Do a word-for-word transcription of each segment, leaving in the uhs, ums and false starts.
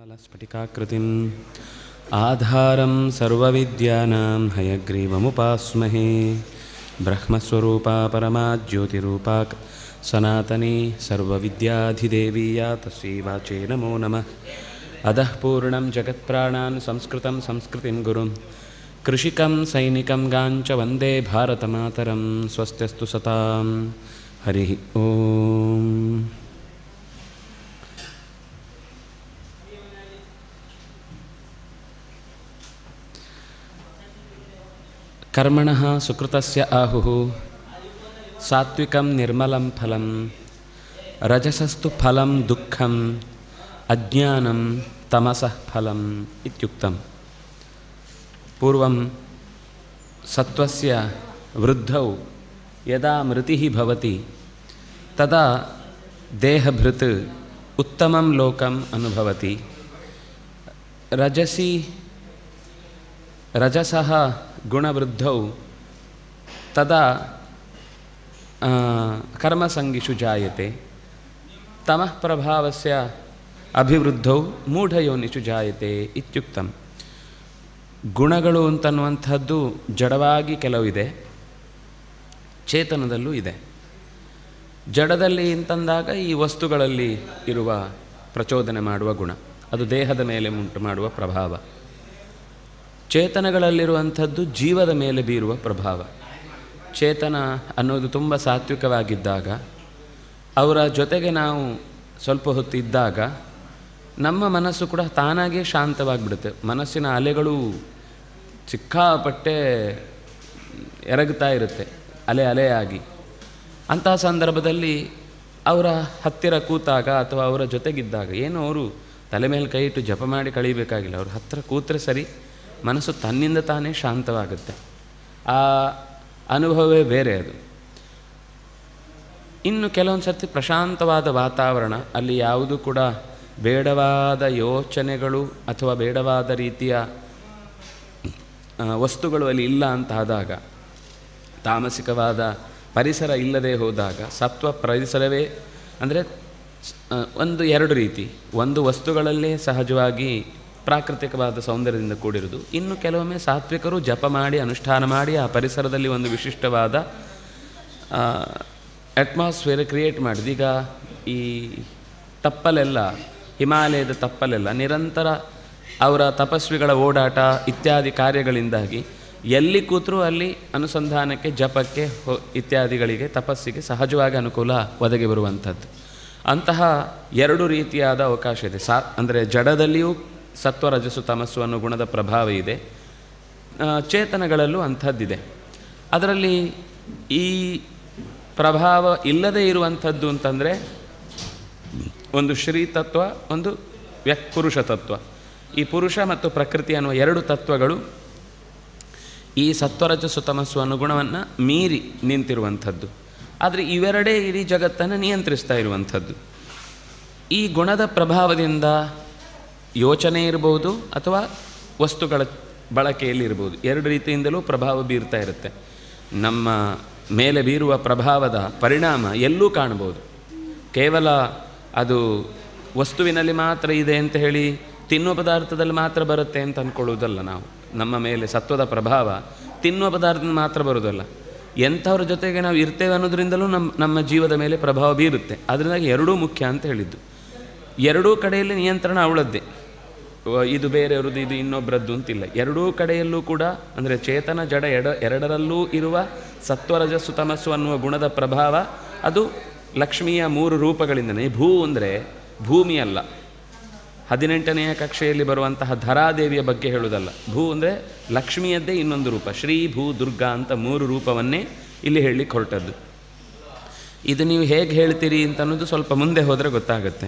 कमलस्फटिकाकृतिम् आधारं सर्वविद्यानां हयग्रीवमुपास्महे ब्रह्मस्वरूपा परमा ज्योतिरूपा सनातनी सर्वविद्याधिदेवी या तस्यै वाचे नमो नमः। अधः पूर्णं जगत्प्राणान् संस्कृतं संस्कृतिं गुरुं कृषिकं सैनिकं गाञ्च वन्दे भारतमातरं। स्वस्त्यस्तु सतां हरिः ओम्। कर्मणः सुकृतस्य आहुः सात्विकं निर्मलं फलं रजसस्तु फलं दुःखम् अज्ञानं तमसः फलम् इत्युक्तम्। पूर्वं सत्त्वस्य वृद्धौ यदा मृतिः भवति तदा देहभृत् उत्तमं लोकम् अनुभवति। रजसि रजसः गुणवृद्धौ तदा कर्मसङ्गिषु जायते। तमः प्रभावस्य अभिवृद्धौ मूಢಯೋನಿಷು ಜಾಯತೆ ಇತ್ಯುಕ್ತಂ. ಗುಣಗಳು ಅಂತನ್ನುವಂಥದ್ದು ಜಡವಾಗಿ ಕೆಲವಿದೆ, ಚೇತನದಲ್ಲೂ ಇದೆ. ಜಡದಲ್ಲಿ ಅಂತಂದಾಗ ಈ ವಸ್ತುಗಳಲ್ಲಿ ಇರುವ ಪ್ರಚೋದನೆ ಮಾಡುವ ಗುಣ, ಅದು ದೇಹದ ಮೇಲೆ ಉಂಟು ಮಾಡುವ ಪ್ರಭಾವ. ಚೇತನಗಳಲ್ಲಿರುವಂಥದ್ದು ಜೀವದ ಮೇಲೆ ಬೀರುವ ಪ್ರಭಾವ. ಚೇತನ ಅನ್ನೋದು ತುಂಬ ಸಾತ್ವಿಕವಾಗಿದ್ದಾಗ, ಅವರ ಜೊತೆಗೆ ನಾವು ಸ್ವಲ್ಪ ಹೊತ್ತು ಇದ್ದಾಗ ನಮ್ಮ ಮನಸ್ಸು ಕೂಡ ತಾನಾಗೇ ಶಾಂತವಾಗಿಬಿಡುತ್ತೆ. ಮನಸ್ಸಿನ ಅಲೆಗಳು ಸಿಕ್ಕಾಪಟ್ಟೆ ಎರಗುತ್ತಾ ಇರುತ್ತೆ, ಅಲೆ ಅಲೆಯಾಗಿ. ಅಂತಹ ಸಂದರ್ಭದಲ್ಲಿ ಅವರ ಹತ್ತಿರ ಕೂತಾಗ ಅಥವಾ ಅವರ ಜೊತೆಗಿದ್ದಾಗ ಏನು ಅವರು ತಲೆ ಮೇಲೆ ಕೈ ಇಟ್ಟು ಜಪ ಮಾಡಿ ಕಳೀಬೇಕಾಗಿಲ್ಲ. ಅವ್ರ ಹತ್ತಿರ ಕೂತ್ರೆ ಸರಿ, ಮನಸ್ಸು ತನ್ನಿಂದ ತಾನೇ ಶಾಂತವಾಗುತ್ತೆ. ಆ ಅನುಭವವೇ ಬೇರೆ ಅದು. ಇನ್ನು ಕೆಲವೊಂದು ಸರ್ತಿ ಪ್ರಶಾಂತವಾದ ವಾತಾವರಣ, ಅಲ್ಲಿ ಯಾವುದೂ ಕೂಡ ಬೇಡವಾದ ಯೋಚನೆಗಳು ಅಥವಾ ಬೇಡವಾದ ರೀತಿಯ ವಸ್ತುಗಳು ಅಲ್ಲಿ ಇಲ್ಲ ಅಂತ ಆದಾಗ, ತಾಮಸಿಕವಾದ ಪರಿಸರ ಇಲ್ಲದೆ ಹೋದಾಗ, ಸತ್ವ ಪರಿಸರವೇ ಅಂದರೆ ಒಂದು ಎರಡು ರೀತಿ. ಒಂದು ವಸ್ತುಗಳಲ್ಲೇ ಸಹಜವಾಗಿ ಪ್ರಾಕೃತಿಕವಾದ ಸೌಂದರ್ಯದಿಂದ ಕೂಡಿರುವುದು. ಇನ್ನು ಕೆಲವೊಮ್ಮೆ ಸಾತ್ವಿಕರು ಜಪ ಮಾಡಿ ಅನುಷ್ಠಾನ ಮಾಡಿ ಆ ಪರಿಸರದಲ್ಲಿ ಒಂದು ವಿಶಿಷ್ಟವಾದ ಅಟ್ಮಾಸ್ಫಿಯರ್ ಕ್ರಿಯೇಟ್ ಮಾಡಿದ್ದು. ಈಗ ಈ ತಪ್ಪಲೆಲ್ಲ, ಹಿಮಾಲಯದ ತಪ್ಪಲೆಲ್ಲ ನಿರಂತರ ಅವರ ತಪಸ್ವಿಗಳ ಓಡಾಟ ಇತ್ಯಾದಿ ಕಾರ್ಯಗಳಿಂದಾಗಿ ಎಲ್ಲಿ ಕೂತರೂ ಅಲ್ಲಿ ಅನುಸಂಧಾನಕ್ಕೆ, ಜಪಕ್ಕೆ ಇತ್ಯಾದಿಗಳಿಗೆ, ತಪಸ್ಸಿಗೆ ಸಹಜವಾಗಿ ಅನುಕೂಲ ಒದಗಿ ಬರುವಂಥದ್ದು. ಅಂತಹ ಎರಡು ರೀತಿಯಾದ ಅವಕಾಶ ಇದೆ. ಸಾ ಅಂದರೆ ಜಡದಲ್ಲಿಯೂ ಸತ್ವ ರಜಸ್ಸು ತಮಸ್ಸು ಅನ್ನೋ ಗುಣದ ಪ್ರಭಾವ ಇದೆ, ಚೇತನಗಳಲ್ಲೂ ಅಂಥದ್ದಿದೆ. ಅದರಲ್ಲಿ ಈ ಪ್ರಭಾವ ಇಲ್ಲದೇ ಇರುವಂಥದ್ದು ಅಂತಂದರೆ ಒಂದು ಶ್ರೀ ತತ್ವ, ಒಂದು ವ್ಯಕ್ ಪುರುಷ ತತ್ವ. ಈ ಪುರುಷ ಮತ್ತು ಪ್ರಕೃತಿ ಅನ್ನುವ ಎರಡು ತತ್ವಗಳು ಈ ಸತ್ವರಜಸ್ಸು ತಮಸ್ಸು ಅನ್ನೋ ಗುಣವನ್ನು ಮೀರಿ ನಿಂತಿರುವಂಥದ್ದು. ಆದರೆ ಇವೆರಡೇ ಇಡೀ ಜಗತ್ತನ್ನು ನಿಯಂತ್ರಿಸ್ತಾ ಇರುವಂಥದ್ದು. ಈ ಗುಣದ ಪ್ರಭಾವದಿಂದ ಯೋಚನೆ ಇರ್ಬೋದು ಅಥವಾ ವಸ್ತುಗಳ ಬಳಕೆಯಲ್ಲಿರ್ಬೋದು, ಎರಡು ರೀತಿಯಿಂದಲೂ ಪ್ರಭಾವ ಬೀರ್ತಾ ಇರುತ್ತೆ. ನಮ್ಮ ಮೇಲೆ ಬೀರುವ ಪ್ರಭಾವದ ಪರಿಣಾಮ ಎಲ್ಲೂ ಕಾಣ್ಬೋದು. ಕೇವಲ ಅದು ವಸ್ತುವಿನಲ್ಲಿ ಮಾತ್ರ ಇದೆ ಅಂತ ಹೇಳಿ ತಿನ್ನುವ ಪದಾರ್ಥದಲ್ಲಿ ಮಾತ್ರ ಬರುತ್ತೆ ಅಂತ ಅಂದ್ಕೊಳ್ಳೋದಲ್ಲ ನಾವು. ನಮ್ಮ ಮೇಲೆ ಸತ್ವದ ಪ್ರಭಾವ ತಿನ್ನುವ ಪದಾರ್ಥದಿಂದ ಮಾತ್ರ ಬರೋದಲ್ಲ, ಎಂಥವ್ರ ಜೊತೆಗೆ ನಾವು ಇರ್ತೇವೆ ಅನ್ನೋದ್ರಿಂದಲೂ ನಮ್ಮ ನಮ್ಮ ಜೀವದ ಮೇಲೆ ಪ್ರಭಾವ ಬೀರುತ್ತೆ. ಅದರಿಂದಾಗಿ ಎರಡೂ ಮುಖ್ಯ ಅಂತ ಹೇಳಿದ್ದು. ಎರಡೂ ಕಡೆಯಲ್ಲಿ ನಿಯಂತ್ರಣ ಅವಳದ್ದೇ, ಇದು ಬೇರೆಯವ್ರದ್ದು ಇದು ಇನ್ನೊಬ್ಬರದ್ದು ಅಂತಿಲ್ಲ. ಎರಡೂ ಕಡೆಯಲ್ಲೂ ಕೂಡ ಅಂದರೆ ಚೇತನ ಜಡ ಎಡ ಎರಡರಲ್ಲೂ ಇರುವ ಸತ್ವರಜಸ್ಸು ತಮಸ್ಸು ಅನ್ನುವ ಗುಣದ ಪ್ರಭಾವ ಅದು ಲಕ್ಷ್ಮಿಯ ಮೂರು ರೂಪಗಳಿಂದನೇ. ಭೂ ಅಂದರೆ ಭೂಮಿ ಅಲ್ಲ, ಹದಿನೆಂಟನೆಯ ಕಕ್ಷೆಯಲ್ಲಿ ಬರುವಂತಹ ಧರಾದೇವಿಯ ಬಗ್ಗೆ ಹೇಳುವುದಲ್ಲ. ಭೂ ಅಂದರೆ ಲಕ್ಷ್ಮಿಯದ್ದೇ ಇನ್ನೊಂದು ರೂಪ, ಶ್ರೀ ಭೂ ದುರ್ಗಾ ಅಂತ ಮೂರು ರೂಪವನ್ನೇ ಇಲ್ಲಿ ಹೇಳಲಿಕ್ಕೆ ಹೊರಟದ್ದು. ಇದು ನೀವು ಹೇಗೆ ಹೇಳ್ತೀರಿ ಅಂತ ಅನ್ನೋದು ಸ್ವಲ್ಪ ಮುಂದೆ ಹೋದರೆ ಗೊತ್ತಾಗುತ್ತೆ.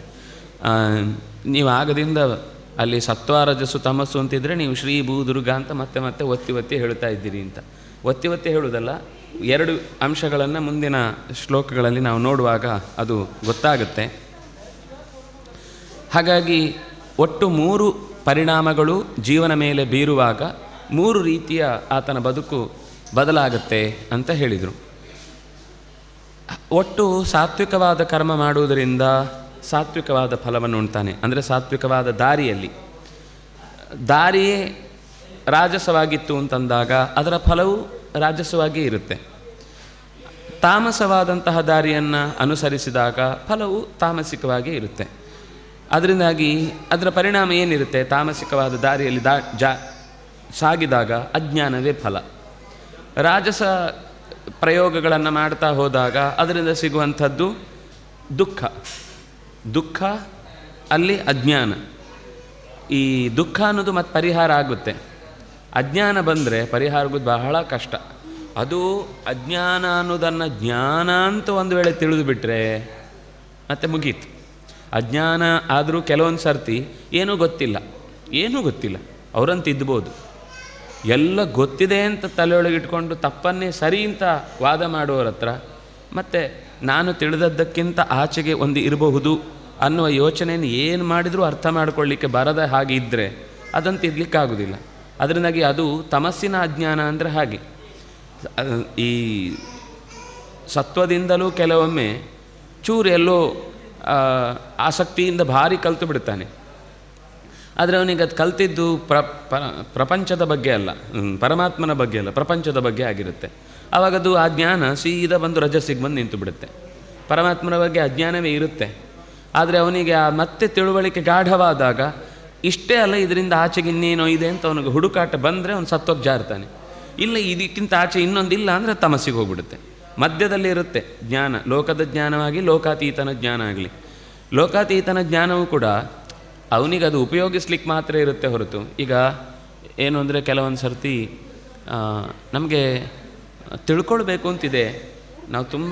ನೀವು ಆಗದಿಂದ ಅಲ್ಲಿ ಸತ್ವರಜಸ್ಸು ತಮಸ್ಸು ಅಂತಿದ್ರೆ ನೀವು ಶ್ರೀ ಭೂ ದುರ್ಗಾ ಅಂತ ಮತ್ತೆ ಮತ್ತೆ ಒತ್ತಿ ಒತ್ತಿ ಹೇಳ್ತಾ ಇದ್ದೀರಿ ಅಂತ. ಒತ್ತಿ ಒತ್ತಿ ಹೇಳುವುದಲ್ಲ, ಎರಡು ಅಂಶಗಳನ್ನು ಮುಂದಿನ ಶ್ಲೋಕಗಳಲ್ಲಿ ನಾವು ನೋಡುವಾಗ ಅದು ಗೊತ್ತಾಗುತ್ತೆ. ಹಾಗಾಗಿ ಒಟ್ಟು ಮೂರು ಪರಿಣಾಮಗಳು ಜೀವನ ಮೇಲೆ ಬೀರುವಾಗ ಮೂರು ರೀತಿಯ ಆತನ ಬದುಕು ಬದಲಾಗುತ್ತೆ ಅಂತ ಹೇಳಿದರು. ಒಟ್ಟು ಸಾತ್ವಿಕವಾದ ಕರ್ಮ ಮಾಡುವುದರಿಂದ ಸಾತ್ವಿಕವಾದ ಫಲವನ್ನು ಉಣ್ತಾನೆ. ಅಂದರೆ ಸಾತ್ವಿಕವಾದ ದಾರಿಯಲ್ಲಿ. ದಾರಿಯೇ ರಾಜಸವಾಗಿತ್ತು ಅಂತಂದಾಗ ಅದರ ಫಲವು ರಾಜಸವಾಗಿಯೇ ಇರುತ್ತೆ. ತಾಮಸವಾದಂತಹ ದಾರಿಯನ್ನು ಅನುಸರಿಸಿದಾಗ ಫಲವು ತಾಮಸಿಕವಾಗಿಯೇ ಇರುತ್ತೆ. ಅದರಿಂದಾಗಿ ಅದರ ಪರಿಣಾಮ ಏನಿರುತ್ತೆ? ತಾಮಸಿಕವಾದ ದಾರಿಯಲ್ಲಿ ದಾ ಜಾ ಸಾಗಿದಾಗ ಅಜ್ಞಾನವೇ ಫಲ. ರಾಜಸ ಪ್ರಯೋಗಗಳನ್ನು ಮಾಡ್ತಾ ಹೋದಾಗ ಅದರಿಂದ ಸಿಗುವಂಥದ್ದು ದುಃಖ. ದುಃಖ ಅಲ್ಲಿ ಅಜ್ಞಾನ. ಈ ದುಃಖ ಅನ್ನೋದು ಮತ್ತು ಪರಿಹಾರ ಆಗುತ್ತೆ. ಅಜ್ಞಾನ ಬಂದರೆ ಪರಿಹಾರ ಆಗೋದು ಬಹಳ ಕಷ್ಟ. ಅದು ಅಜ್ಞಾನ ಅನ್ನೋದನ್ನು ಜ್ಞಾನ ಅಂತ ಒಂದು ವೇಳೆ ತಿಳಿದು ಬಿಟ್ಟರೆ ಮತ್ತೆ ಮುಗೀತು. ಅಜ್ಞಾನ ಆದರೂ ಕೆಲವೊಂದು ಸರ್ತಿ ಏನೂ ಗೊತ್ತಿಲ್ಲ, ಏನೂ ಗೊತ್ತಿಲ್ಲ ಅವರಂತ ಇದ್ಬೋದು. ಎಲ್ಲ ಗೊತ್ತಿದೆ ಅಂತ ತಲೆಯೊಳಗಿಟ್ಕೊಂಡು ತಪ್ಪನ್ನೇ ಸರಿ ಅಂತ ವಾದ ಮಾಡುವವರ ಹತ್ರ ಮತ್ತು ನಾನು ತಿಳಿದದ್ದಕ್ಕಿಂತ ಆಚೆಗೆ ಒಂದು ಇರಬಹುದು ಅನ್ನುವ ಯೋಚನೆಯನ್ನು ಏನು ಮಾಡಿದರೂ ಅರ್ಥ ಮಾಡಿಕೊಳ್ಳಿಕ್ಕೆ ಬರದ ಹಾಗೆ ಇದ್ದರೆ ಅದಂತ ಇರಲಿಕ್ಕಾಗೋದಿಲ್ಲ. ಅದರಿಂದಾಗಿ ಅದು ತಮಸ್ಸಿನ ಅಜ್ಞಾನ ಅಂದರೆ ಹಾಗೆ. ಈ ಸತ್ವದಿಂದಲೂ ಕೆಲವೊಮ್ಮೆ ಚೂರು ಎಲ್ಲೋ ಆಸಕ್ತಿಯಿಂದ ಭಾರಿ ಕಲಿತು ಬಿಡ್ತಾನೆ. ಆದರೆ ಅವನಿಗೆ ಅದು ಕಲ್ತಿದ್ದು ಪ್ರ ಪ್ರಪಂಚದ ಬಗ್ಗೆ ಅಲ್ಲ, ಪರಮಾತ್ಮನ ಬಗ್ಗೆ ಅಲ್ಲ, ಪ್ರಪಂಚದ ಬಗ್ಗೆ ಆಗಿರುತ್ತೆ. ಆವಾಗದು ಆ ಜ್ಞಾನ ಸೀದಾ ಬಂದು ರಜಸ್ಸಿಗೆ ಬಂದು ನಿಂತು ಬಿಡುತ್ತೆ. ಪರಮಾತ್ಮನ ಬಗ್ಗೆ ಅಜ್ಞಾನವೇ ಇರುತ್ತೆ. ಆದರೆ ಅವನಿಗೆ ಆ ಮತ್ತೆ ತಿಳುವಳಿಕೆ ಗಾಢವಾದಾಗ ಇಷ್ಟೇ ಅಲ್ಲ, ಇದರಿಂದ ಆಚೆಗೆ ಇನ್ನೇನೋ ಇದೆ ಅಂತ ಅವನಿಗೆ ಹುಡುಕಾಟ ಬಂದರೆ ಅವನು ಸತ್ವಕ್ಕೆ ಜಾರ್ತಾನೆ. ಇಲ್ಲ, ಇದಕ್ಕಿಂತ ಆಚೆ ಇನ್ನೊಂದಿಲ್ಲ ಅಂದರೆ ತಮಸ್ಸಿಗೆ ಹೋಗ್ಬಿಡುತ್ತೆ. ಮಧ್ಯದಲ್ಲಿ ಇರುತ್ತೆ ಜ್ಞಾನ, ಲೋಕದ ಜ್ಞಾನವಾಗಿ ಲೋಕಾತೀತನ ಜ್ಞಾನ ಆಗಲಿ. ಲೋಕಾತೀತನ ಜ್ಞಾನವೂ ಕೂಡ ಅವನಿಗೆ ಅದು ಉಪಯೋಗಿಸ್ಲಿಕ್ಕೆ ಮಾತ್ರ ಇರುತ್ತೆ ಹೊರತು, ಈಗ ಏನು ಅಂದರೆ ಕೆಲವೊಂದು ಸರ್ತಿ ನಮಗೆ ತಿಳ್ಕೊಳ್ಬೇಕು ಅಂತಿದೆ, ನಾವು ತುಂಬ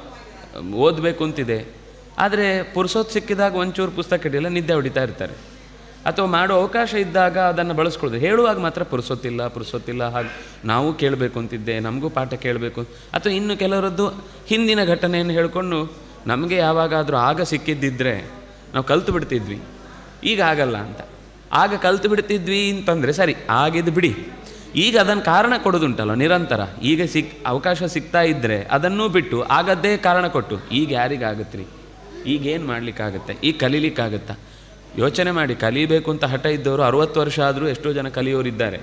ಓದಬೇಕು ಅಂತಿದೆ, ಆದರೆ ಪುರುಸೊತ್ತು ಸಿಕ್ಕಿದಾಗ ಒಂಚೂರು ಪುಸ್ತಕ ಹಿಡಿಯಲ್ಲ, ನಿದ್ದೆ ಹೊಡಿತಾ ಇರ್ತಾರೆ. ಅಥವಾ ಮಾಡೋ ಅವಕಾಶ ಇದ್ದಾಗ ಅದನ್ನು ಬಳಸ್ಕೊಳ್ಳೋದು. ಹೇಳುವಾಗ ಮಾತ್ರ ಪುರುಸೊತ್ತಿಲ್ಲ ಪುರುಸೊತ್ತಿಲ್ಲ ಹಾಗೆ ನಾವು ಕೇಳಬೇಕು ಅಂತಿದ್ದೆ, ನಮಗೂ ಪಾಠ ಕೇಳಬೇಕು. ಅಥವಾ ಇನ್ನು ಕೆಲವರದ್ದು ಹಿಂದಿನ ಘಟನೆಯನ್ನು ಹೇಳಿಕೊಂಡು ನಮಗೆ ಯಾವಾಗಾದರೂ ಆಗ ಸಿಕ್ಕಿದ್ದಿದ್ದರೆ ನಾವು ಕಲ್ತು ಬಿಡ್ತಿದ್ವಿ, ಈಗ ಆಗಲ್ಲ ಅಂತ. ಆಗ ಕಲ್ತು ಬಿಡ್ತಿದ್ವಿ ಅಂತಂದರೆ ಸರಿ, ಆಗಿದ್ದು ಬಿಡಿ. ಈಗ ಅದನ್ನು ಕಾರಣ ಕೊಡೋದುಂಟಲ್ಲ ನಿರಂತರ. ಈಗ ಸಿಕ್ ಅವಕಾಶ ಸಿಗ್ತಾ ಇದ್ದರೆ ಅದನ್ನೂ ಬಿಟ್ಟು ಆಗದ್ದೇ ಕಾರಣ ಕೊಟ್ಟು ಈಗ ಯಾರಿಗಾಗತ್ತೆ ರೀ, ಈಗೇನು ಮಾಡಲಿಕ್ಕಾಗತ್ತೆ, ಈಗ ಕಲೀಲಿಕ್ಕಾಗತ್ತಾ? ಯೋಚನೆ ಮಾಡಿ. ಕಲಿಬೇಕು ಅಂತ ಹಠ ಇದ್ದವರು ಅರುವತ್ತು ವರ್ಷ ಆದರೂ ಎಷ್ಟೋ ಜನ ಕಲಿಯೋರಿದ್ದಾರೆ.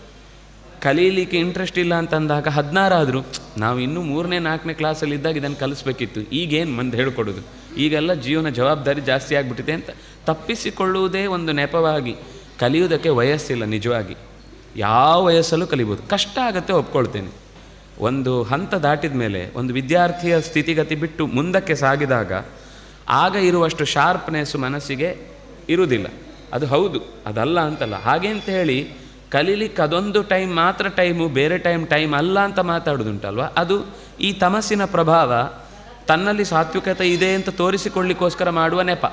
ಕಲೀಲಿಕ್ಕೆ ಇಂಟ್ರೆಸ್ಟ್ ಇಲ್ಲ ಅಂತಂದಾಗ ಹದಿನಾರಾದರೂ ನಾವು ಇನ್ನೂ ಮೂರನೇ ನಾಲ್ಕನೇ ಕ್ಲಾಸಲ್ಲಿದ್ದಾಗ ಇದನ್ನು ಕಲಿಸ್ಬೇಕಿತ್ತು, ಈಗೇನು ಮಂದಿ ಹೇಳ್ಕೊಡೋದು, ಈಗೆಲ್ಲ ಜೀವನ ಜವಾಬ್ದಾರಿ ಜಾಸ್ತಿ ಆಗಿಬಿಟ್ಟಿದೆ ಅಂತ ತಪ್ಪಿಸಿಕೊಳ್ಳುವುದೇ ಒಂದು ನೆಪವಾಗಿ. ಕಲಿಯುವುದಕ್ಕೆ ವಯಸ್ಸಿಲ್ಲ. ನಿಜವಾಗಿ ಯಾವ ವಯಸ್ಸಲ್ಲೂ ಕಲಿಬೋದು. ಕಷ್ಟ ಆಗುತ್ತೆ, ಒಪ್ಕೊಳ್ತೇನೆ. ಒಂದು ಹಂತ ದಾಟಿದ ಮೇಲೆ ಒಂದು ವಿದ್ಯಾರ್ಥಿಯ ಸ್ಥಿತಿಗತಿ ಬಿಟ್ಟು ಮುಂದಕ್ಕೆ ಸಾಗಿದಾಗ ಆಗ ಇರುವಷ್ಟು ಶಾರ್ಪ್ನೆಸ್ಸು ಮನಸ್ಸಿಗೆ ಇರುವುದಿಲ್ಲ. ಅದು ಹೌದು, ಅದಲ್ಲ ಅಂತಲ್ಲ. ಹಾಗೆ ಅಂತ ಹೇಳಿ ಕಲೀಲಿಕ್ಕೆ ಅದೊಂದು ಟೈಮ್ ಮಾತ್ರ ಟೈಮು, ಬೇರೆ ಟೈಮ್ ಟೈಮ್ ಅಲ್ಲ ಅಂತ ಮಾತಾಡೋದುಂಟಲ್ವ, ಅದು ಈ ತಮಸ್ಸಿನ ಪ್ರಭಾವ. ತನ್ನಲ್ಲಿ ಸಾತ್ವಿಕತೆ ಇದೆ ಅಂತ ತೋರಿಸಿಕೊಳ್ಳಿಕ್ಕೋಸ್ಕರ ಮಾಡುವ ನೆಪ.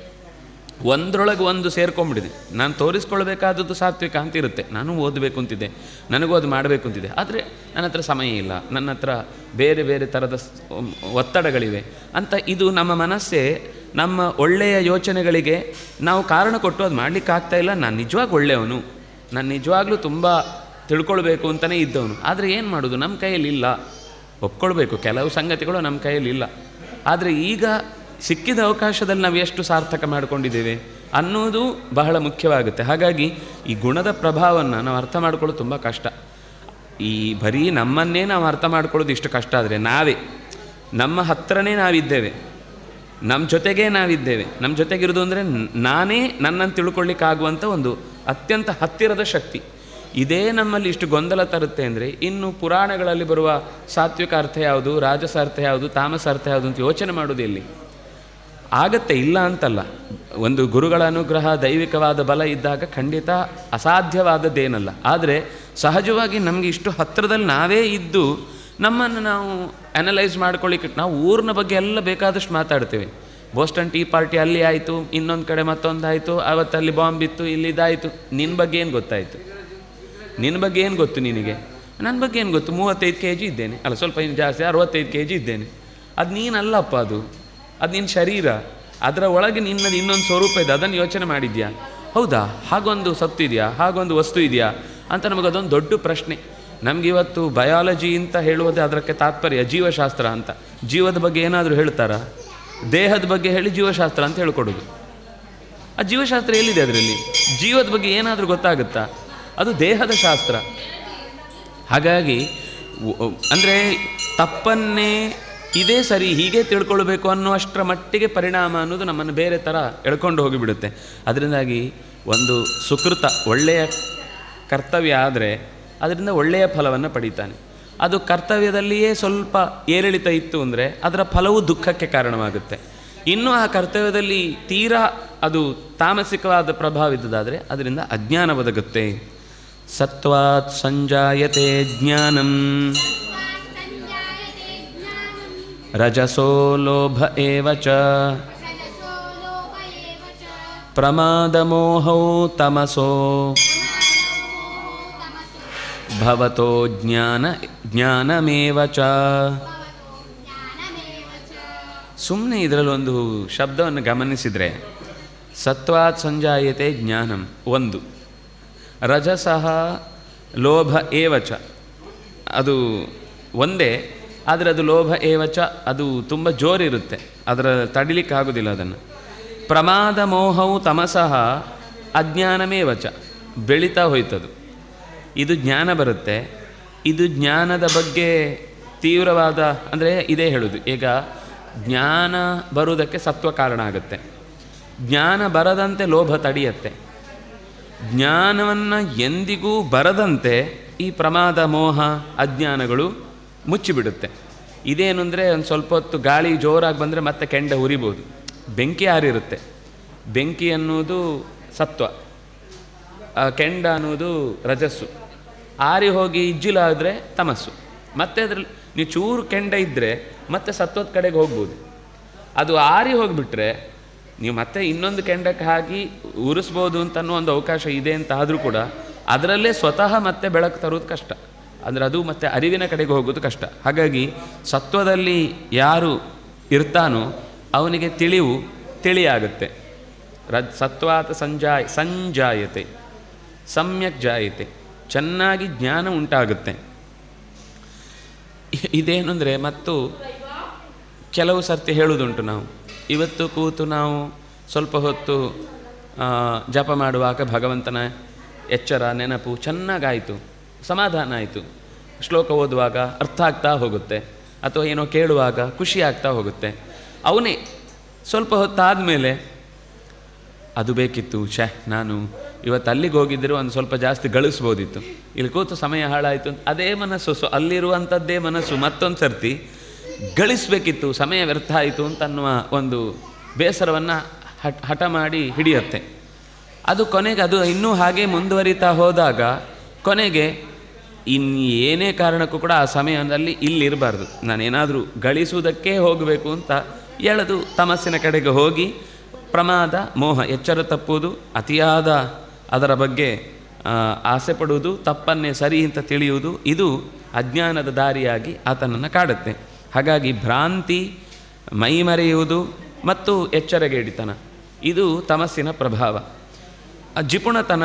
ಒಂದರೊಳಗೆ ಒಂದು ಸೇರ್ಕೊಂಡ್ಬಿಟ್ಟಿದೆ. ನಾನು ತೋರಿಸ್ಕೊಳ್ಬೇಕಾದದ್ದು ಸಾತ್ವಿಕ ಅಂತ ಇರುತ್ತೆ. ನಾನು ಓದಬೇಕು ಅಂತಿದ್ದೆ, ನನಗೂ ಅದು ಮಾಡಬೇಕು ಅಂತಿದೆ, ಆದರೆ ನನ್ನ ಹತ್ರ ಸಮಯ ಇಲ್ಲ, ನನ್ನ ಹತ್ರ ಬೇರೆ ಬೇರೆ ಥರದ ಒತ್ತಡಗಳಿವೆ ಅಂತ. ಇದು ನಮ್ಮ ಮನಸ್ಸೇ ನಮ್ಮ ಒಳ್ಳೆಯ ಯೋಚನೆಗಳಿಗೆ ನಾವು ಕಾರಣ ಕೊಟ್ಟು ಅದು ಮಾಡಲಿಕ್ಕಾಗ್ತಾಯಿಲ್ಲ. ನಾನು ನಿಜವಾಗಿ ಒಳ್ಳೆಯವನು, ನಾನು ನಿಜವಾಗ್ಲೂ ತುಂಬ ತಿಳ್ಕೊಳ್ಬೇಕು ಅಂತಲೇ ಇದ್ದವನು, ಆದರೆ ಏನು ಮಾಡೋದು, ನಮ್ಮ ಕೈಯಲ್ಲಿಲ್ಲ. ಒಪ್ಕೊಳ್ಬೇಕು, ಕೆಲವು ಸಂಗತಿಗಳು ನಮ್ಮ ಕೈಯಲ್ಲಿಲ್ಲ. ಆದರೆ ಈಗ ಸಿಕ್ಕಿದ ಅವಕಾಶದಲ್ಲಿ ನಾವು ಎಷ್ಟು ಸಾರ್ಥಕ ಮಾಡಿಕೊಂಡಿದ್ದೇವೆ ಅನ್ನೋದು ಬಹಳ ಮುಖ್ಯವಾಗುತ್ತೆ. ಹಾಗಾಗಿ ಈ ಗುಣದ ಪ್ರಭಾವವನ್ನು ನಾವು ಅರ್ಥ ಮಾಡ್ಕೊಳ್ಳೋದು ತುಂಬ ಕಷ್ಟ. ಈ ಬರೀ ನಮ್ಮನ್ನೇ ನಾವು ಅರ್ಥ ಮಾಡ್ಕೊಳ್ಳೋದು ಇಷ್ಟು ಕಷ್ಟ ಆದರೆ, ನಾವೇ ನಮ್ಮ ಹತ್ರನೇ ನಾವಿದ್ದೇವೆ, ನಮ್ಮ ಜೊತೆಗೇ ನಾವಿದ್ದೇವೆ. ನಮ್ಮ ಜೊತೆಗಿರೋದು ಅಂದರೆ ನಾನೇ ನನ್ನನ್ನು ತಿಳ್ಕೊಳ್ಳಿಕ್ಕಾಗುವಂಥ ಒಂದು ಅತ್ಯಂತ ಹತ್ತಿರದ ಶಕ್ತಿ. ಇದೇ ನಮ್ಮಲ್ಲಿ ಇಷ್ಟು ಗೊಂದಲ ತರುತ್ತೆ ಅಂದರೆ ಇನ್ನು ಪುರಾಣಗಳಲ್ಲಿ ಬರುವ ಸಾತ್ವಿಕ ಅರ್ಥ ಯಾವುದು, ರಾಜಸ ಅರ್ಥ ಯಾವುದು, ತಾಮಸ ಅರ್ಥ ಯಾವುದು ಅಂತ ಯೋಚನೆ ಮಾಡೋದು ಎಲ್ಲಿ ಆಗತ್ತೆ? ಇಲ್ಲ ಅಂತಲ್ಲ. ಒಂದು ಗುರುಗಳ ಅನುಗ್ರಹ, ದೈವಿಕವಾದ ಬಲ ಇದ್ದಾಗ ಖಂಡಿತ ಅಸಾಧ್ಯವಾದದ್ದೇನಲ್ಲ. ಆದರೆ ಸಹಜವಾಗಿ ನಮಗೆ ಇಷ್ಟು ಹತ್ತಿರದಲ್ಲಿ ನಾವೇ ಇದ್ದು ನಮ್ಮನ್ನು ನಾವು ಅನಲೈಸ್ ಮಾಡ್ಕೊಳ್ಳಿಕ್ಕೆ ನಾವು ಊರಿನ ಬಗ್ಗೆ ಎಲ್ಲ ಬೇಕಾದಷ್ಟು ಮಾತಾಡ್ತೇವೆ. ಬೋಸ್ಟನ್ ಟೀ ಪಾರ್ಟಿ ಅಲ್ಲಿ ಆಯಿತು, ಇನ್ನೊಂದು ಕಡೆ ಮತ್ತೊಂದು ಆಯಿತು, ಅವತ್ತಲ್ಲಿ ಬಾಂಬ್ ಇತ್ತು, ಇಲ್ಲಿದ್ದಾಯಿತು. ನಿನ್ನ ಬಗ್ಗೆ ಏನು ಗೊತ್ತಾಯಿತು? ನಿನ್ನ ಬಗ್ಗೆ ಏನು ಗೊತ್ತು ನಿನಗೆ? ನನ್ನ ಬಗ್ಗೆ ಏನು ಗೊತ್ತು? ಮೂವತ್ತೈದು ಕೆ ಜಿ ಇದ್ದೇನೆ, ಅಲ್ಲ ಸ್ವಲ್ಪ ಇನ್ನು ಜಾಸ್ತಿ, ಅರವತ್ತೈದು ಕೆ ಜಿ ಇದ್ದೇನೆ. ಅದು ನೀನಲ್ಲಪ್ಪ, ಅದು ಅದು ನಿನ್ನ ಶರೀರ. ಅದರ ಒಳಗೆ ನಿನ್ನದು ಇನ್ನೊಂದು ಸ್ವರೂಪ ಇದೆ, ಅದನ್ನು ಯೋಚನೆ ಮಾಡಿದ್ಯಾ? ಹೌದಾ, ಹಾಗೊಂದು ಸತ್ತು ಇದೆಯಾ, ಹಾಗೊಂದು ವಸ್ತು ಇದೆಯಾ ಅಂತ ನಮಗದೊಂದು ದೊಡ್ಡ ಪ್ರಶ್ನೆ. ನಮಗಿವತ್ತು ಬಯಾಲಜಿ ಅಂತ ಹೇಳುವುದೇ ಅದಕ್ಕೆ ತಾತ್ಪರ್ಯ ಜೀವಶಾಸ್ತ್ರ ಅಂತ. ಜೀವದ ಬಗ್ಗೆ ಏನಾದರೂ ಹೇಳ್ತಾರಾ? ದೇಹದ ಬಗ್ಗೆ ಹೇಳಿ ಜೀವಶಾಸ್ತ್ರ ಅಂತ ಹೇಳ್ಕೊಡೋದು. ಆ ಜೀವಶಾಸ್ತ್ರ ಎಲ್ಲಿದೆ ಅದರಲ್ಲಿ? ಜೀವದ ಬಗ್ಗೆ ಏನಾದರೂ ಗೊತ್ತಾಗುತ್ತಾ? ಅದು ದೇಹದ ಶಾಸ್ತ್ರ. ಹಾಗಾಗಿ ಅಂದರೆ ತಪ್ಪನ್ನೇ ಇದೇ ಸರಿ ಹೀಗೆ ತಿಳ್ಕೊಳ್ಬೇಕು ಅನ್ನುವಷ್ಟರ ಮಟ್ಟಿಗೆ ಪರಿಣಾಮ ಅನ್ನೋದು ನಮ್ಮನ್ನು ಬೇರೆ ಥರ ಎಳ್ಕೊಂಡು ಹೋಗಿಬಿಡುತ್ತೆ. ಅದರಿಂದಾಗಿ ಒಂದು ಸುಕೃತ ಒಳ್ಳೆಯ ಕರ್ತವ್ಯ ಆದರೆ ಅದರಿಂದ ಒಳ್ಳೆಯ ಫಲವನ್ನು ಪಡೀತಾನೆ. ಅದು ಕರ್ತವ್ಯದಲ್ಲಿಯೇ ಸ್ವಲ್ಪ ಏರಿಳಿತ ಇತ್ತು ಅಂದರೆ ಅದರ ಫಲವು ದುಃಖಕ್ಕೆ ಕಾರಣವಾಗುತ್ತೆ. ಇನ್ನು ಆ ಕರ್ತವ್ಯದಲ್ಲಿ ತೀರಾ ಅದು ತಾಮಸಿಕವಾದ ಪ್ರಭಾವ ಇದ್ದದಾದರೆ ಅದರಿಂದ ಅಜ್ಞಾನ ಒದಗುತ್ತೆ. ಸತ್ವಾತ್ ಸಂಜಾಯತೆ ಜ್ಞಾನಂ ರಜಸೋ ಲೋಭ ಏವ ಚ ಪ್ರಮಾದಮೋಹೌ ತಮಸೋ ಭವತೋ ಜ್ಞಾನ ಜ್ಞಾನಮೇವ ಚ. ಸುಮ್ಮನೆ ಇದರಲ್ಲಿ ಒಂದು ಶಬ್ದವನ್ನು ಗಮನಿಸಿದರೆ ಸತ್ವಾತ್ ಸಂಜಾಯತೆ ಜ್ಞಾನಂ ಒಂದು, ರಜಸಃ ಲೋಭ ಏವಚ ಅದು ಒಂದೇ, ಆದರೆ ಅದು ಲೋಭ ಏವಚ ಅದು ತುಂಬ ಜೋರಿರುತ್ತೆ, ಅದರ ತಡಿಲಿಕ್ಕಾಗೋದಿಲ್ಲ ಅದನ್ನು. ಪ್ರಮಾದ ಮೋಹವು ತಮಸಃ ಅಜ್ಞಾನಮೇವಚ ಬೆಳೀತಾ ಹೋಯ್ತದು. ಇದು ಜ್ಞಾನ ಬರುತ್ತೆ. ಇದು ಜ್ಞಾನದ ಬಗ್ಗೆ ತೀವ್ರವಾದ ಅಂದರೆ ಇದೇ ಹೇಳೋದು. ಈಗ ಜ್ಞಾನ ಬರುವುದಕ್ಕೆ ಸತ್ವ ಕಾರಣ ಆಗುತ್ತೆ, ಜ್ಞಾನ ಬರದಂತೆ ಲೋಭ ತಡೆಯುತ್ತೆ. ಜ್ಞಾನವನ್ನು ಎಂದಿಗೂ ಬರದಂತೆ ಈ ಪ್ರಮಾದ ಮೋಹ ಅಜ್ಞಾನಗಳು ಮುಚ್ಚಿಬಿಡುತ್ತೆ. ಇದೇನು ಅಂದರೆ ಒಂದು ಸ್ವಲ್ಪ ಹೊತ್ತು ಗಾಳಿ ಜೋರಾಗಿ ಬಂದರೆ ಮತ್ತೆ ಕೆಂಡ ಉರಿಬೋದು. ಬೆಂಕಿ ಆರಿರುತ್ತೆ, ಬೆಂಕಿ ಅನ್ನೋದು ಸತ್ವ, ಕೆಂಡ ಅನ್ನೋದು ರಜಸ್ಸು. ಆರಿ ಹೋಗಿ ಇಜ್ಜಿಲಾದರೆ ತಮಸ್ಸು. ಮತ್ತೆ ಅದರಲ್ಲಿ ನೀವು ಚೂರು ಕೆಂಡ ಇದ್ದರೆ ಮತ್ತೆ ಸತ್ವದ ಕಡೆಗೆ ಹೋಗ್ಬೋದು. ಅದು ಆರಿ ಹೋಗಿಬಿಟ್ರೆ ನೀವು ಮತ್ತೆ ಇನ್ನೊಂದು ಕೆಂಡಕ್ಕೆ ಹಾಕಿ ಉರಿಸ್ಬೋದು ಅಂತನ್ನೋ ಒಂದು ಅವಕಾಶ ಇದೆ ಅಂತ ಆದರೂ ಕೂಡ ಅದರಲ್ಲೇ ಸ್ವತಃ ಮತ್ತೆ ಬೆಳಕು ತರೋದು ಕಷ್ಟ. ಅಂದರೆ ಅದು ಮತ್ತೆ ಅರಿವಿನ ಕಡೆಗೆ ಹೋಗೋದು ಕಷ್ಟ. ಹಾಗಾಗಿ ಸತ್ವದಲ್ಲಿ ಯಾರು ಇರ್ತಾನೋ ಅವನಿಗೆ ತಿಳಿವು ತಿಳಿಯಾಗುತ್ತೆ. ರಜ್ ಸತ್ವಾತ ಸಂಜಾಯ ಸಂಜಾಯತೆ ಸಮ್ಯಕ್ ಜಾಯತೆ, ಚೆನ್ನಾಗಿ ಜ್ಞಾನ ಉಂಟಾಗುತ್ತೆ. ಇದೇನು ಅಂದರೆ ಮತ್ತು ಕೆಲವು ಸರ್ತಿ ಹೇಳುವುದುಂಟು, ನಾವು ಇವತ್ತು ಕೂತು ನಾವು ಸ್ವಲ್ಪ ಹೊತ್ತು ಜಪ ಮಾಡುವಾಗ ಭಗವಂತನ ಎಚ್ಚರ ನೆನಪು ಚೆನ್ನಾಗಾಯಿತು, ಸಮಾಧಾನ ಆಯಿತು. ಶ್ಲೋಕ ಓದುವಾಗ ಅರ್ಥ ಆಗ್ತಾ ಹೋಗುತ್ತೆ, ಅಥವಾ ಏನೋ ಕೇಳುವಾಗ ಖುಷಿ ಆಗ್ತಾ ಹೋಗುತ್ತೆ. ಅವನೇ ಸ್ವಲ್ಪ ಹೊತ್ತಾದ ಮೇಲೆ ಅದು ಬೇಕಿತ್ತು, ಛೇ ನಾನು ಇವತ್ತು ಅಲ್ಲಿಗೆ ಹೋಗಿದ್ದರೂ ಒಂದು ಸ್ವಲ್ಪ ಜಾಸ್ತಿ ಗಳಿಸ್ಬೋದಿತ್ತು, ಇಲ್ಲಿ ಕೂತು ಸಮಯ ಹಾಳಾಯಿತು ಅಂತ ಅದೇ ಮನಸ್ಸು, ಸೊ ಅಲ್ಲಿರುವಂಥದ್ದೇ ಮನಸ್ಸು ಮತ್ತೊಂದು ಸರ್ತಿ ಗಳಿಸಬೇಕಿತ್ತು, ಸಮಯ ವ್ಯರ್ಥ ಆಯಿತು ಅಂತನ್ನುವ ಒಂದು ಬೇಸರವನ್ನು ಹಠ ಹಠ ಮಾಡಿ ಹಿಡಿಯುತ್ತೆ. ಅದು ಕೊನೆಗೆ ಅದು ಇನ್ನೂ ಹಾಗೆ ಮುಂದುವರಿತಾ ಹೋದಾಗ ಕೊನೆಗೆ ಇನ್ನು ಏನೇ ಕಾರಣಕ್ಕೂ ಕೂಡ ಆ ಸಮಯದಲ್ಲಿ ಇಲ್ಲಿರಬಾರ್ದು, ನಾನೇನಾದರೂ ಗಳಿಸುವುದಕ್ಕೆ ಹೋಗಬೇಕು ಅಂತ ಎಳೆದು ತಮಸ್ಸಿನ ಕಡೆಗೆ ಹೋಗಿ ಪ್ರಮಾದ ಮೋಹ ಎಚ್ಚರ ತಪ್ಪುವುದು, ಅತಿಯಾದ ಅದರ ಬಗ್ಗೆ ಆಸೆ ಪಡುವುದು, ತಪ್ಪನ್ನೇ ಸರಿ ಅಂತ ತಿಳಿಯುವುದು, ಇದು ಅಜ್ಞಾನದ ದಾರಿಯಾಗಿ ಆತನನ್ನು ಕಾಡುತ್ತೆ. ಹಾಗಾಗಿ ಭ್ರಾಂತಿ, ಮೈಮರೆಯುವುದು ಮತ್ತು ಎಚ್ಚರಗೇಡಿತನ ಇದು ತಮಸ್ಸಿನ ಪ್ರಭಾವ. ಜಿಪುಣತನ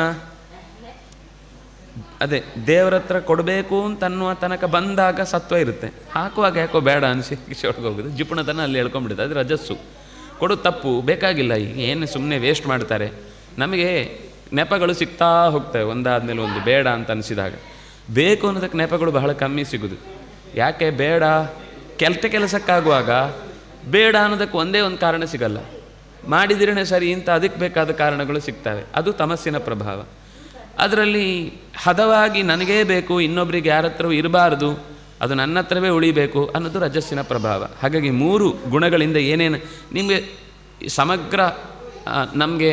ಅದೇ ದೇವರ ಹತ್ರ ಕೊಡಬೇಕು ಅಂತನ್ನುವ ತನಕ ಬಂದಾಗ ಸತ್ವ ಇರುತ್ತೆ, ಹಾಕುವಾಗ ಯಾಕೋ ಬೇಡ ಅನಿಸಿ ಹೋಗೋದು, ಜಿಪುಣತನ ಅಲ್ಲಿ ಹೇಳ್ಕೊಂಡ್ಬಿಡುತ್ತೆ, ಅದು ರಜಸ್ಸು. ಕೊಡು ತಪ್ಪು, ಬೇಕಾಗಿಲ್ಲ, ಈಗ ಏನು ಸುಮ್ಮನೆ ವೇಸ್ಟ್ ಮಾಡ್ತಾರೆ. ನಮಗೆ ನೆಪಗಳು ಸಿಗ್ತಾ ಹೋಗ್ತವೆ ಒಂದಾದ್ಮೇಲೆ ಒಂದು, ಬೇಡ ಅಂತ ಅನಿಸಿದಾಗ. ಬೇಕು ಅನ್ನೋದಕ್ಕೆ ನೆಪಗಳು ಬಹಳ ಕಮ್ಮಿ ಸಿಗೋದು. ಯಾಕೆ ಬೇಡ, ಕೆಟ್ಟ ಕೆಲಸಕ್ಕಾಗುವಾಗ ಬೇಡ ಅನ್ನೋದಕ್ಕೆ ಒಂದೇ ಒಂದು ಕಾರಣ ಸಿಗಲ್ಲ, ಮಾಡಿದಿರೇ ಸರಿ ಅಂತ ಅದಕ್ಕೆ ಬೇಕಾದ ಕಾರಣಗಳು ಸಿಗ್ತವೆ. ಅದು ತಮಸ್ಸಿನ ಪ್ರಭಾವ. ಅದರಲ್ಲಿ ಹದವಾಗಿ ನನಗೇ ಬೇಕು, ಇನ್ನೊಬ್ಬರಿಗೆ ಯಾರ ಹತ್ರವೂ ಇರಬಾರ್ದು, ಅದು ನನ್ನ ಹತ್ರವೇ ಉಳಿಬೇಕು ಅನ್ನೋದು ರಜಸ್ಸಿನ ಪ್ರಭಾವ. ಹಾಗಾಗಿ ಮೂರು ಗುಣಗಳಿಂದ ಏನೇನು ನಿಮಗೆ ಸಮಗ್ರ ನಮಗೆ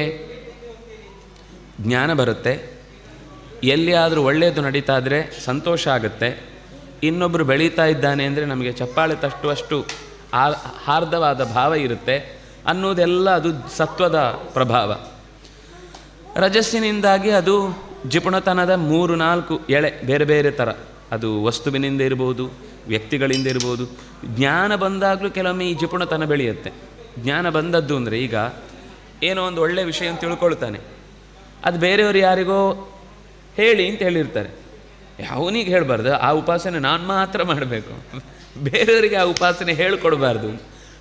ಜ್ಞಾನ ಬರುತ್ತೆ. ಎಲ್ಲಿಯಾದರೂ ಒಳ್ಳೆಯದು ನಡೀತಾ ಇದ್ದರೆ ಸಂತೋಷ ಆಗುತ್ತೆ. ಇನ್ನೊಬ್ಬರು ಬೆಳೀತಾ ಇದ್ದಾನೆ ಅಂದರೆ ನಮಗೆ ಚಪ್ಪಾಳೆ ತಟ್ಟುವಷ್ಟು ಆ ಹಾರ್ದವಾದ ಭಾವ ಇರುತ್ತೆ ಅನ್ನೋದೆಲ್ಲ ಅದು ಸತ್ವದ ಪ್ರಭಾವ. ರಜಸ್ಸಿನಿಂದಾಗಿ ಅದು ಜಿಪುಣತನದ ಮೂರು ನಾಲ್ಕು ಎಳೆ ಬೇರೆ ಬೇರೆ ಥರ, ಅದು ವಸ್ತುವಿನಿಂದ ಇರ್ಬೋದು, ವ್ಯಕ್ತಿಗಳಿಂದ ಇರ್ಬೋದು. ಜ್ಞಾನ ಬಂದಾಗಲೂ ಕೆಲವೊಮ್ಮೆ ಈ ಜಿಪುಣತನ ಬೆಳೆಯುತ್ತೆ. ಜ್ಞಾನ ಬಂದದ್ದು ಅಂದರೆ ಈಗ ಏನೋ ಒಂದು ಒಳ್ಳೆಯ ವಿಷಯ ಅಂತ ತಿಳ್ಕೊಳ್ತಾನೆ, ಅದು ಬೇರೆಯವರು ಯಾರಿಗೋ ಹೇಳಿ ಅಂತ ಹೇಳಿರ್ತಾರೆ, ಅವನಿಗೆ ಹೇಳಬಾರ್ದು, ಆ ಉಪಾಸನೆ ನಾನು ಮಾತ್ರ ಮಾಡಬೇಕು, ಬೇರೆಯವರಿಗೆ ಆ ಉಪಾಸನೆ ಹೇಳಿಕೊಡ್ಬಾರ್ದು.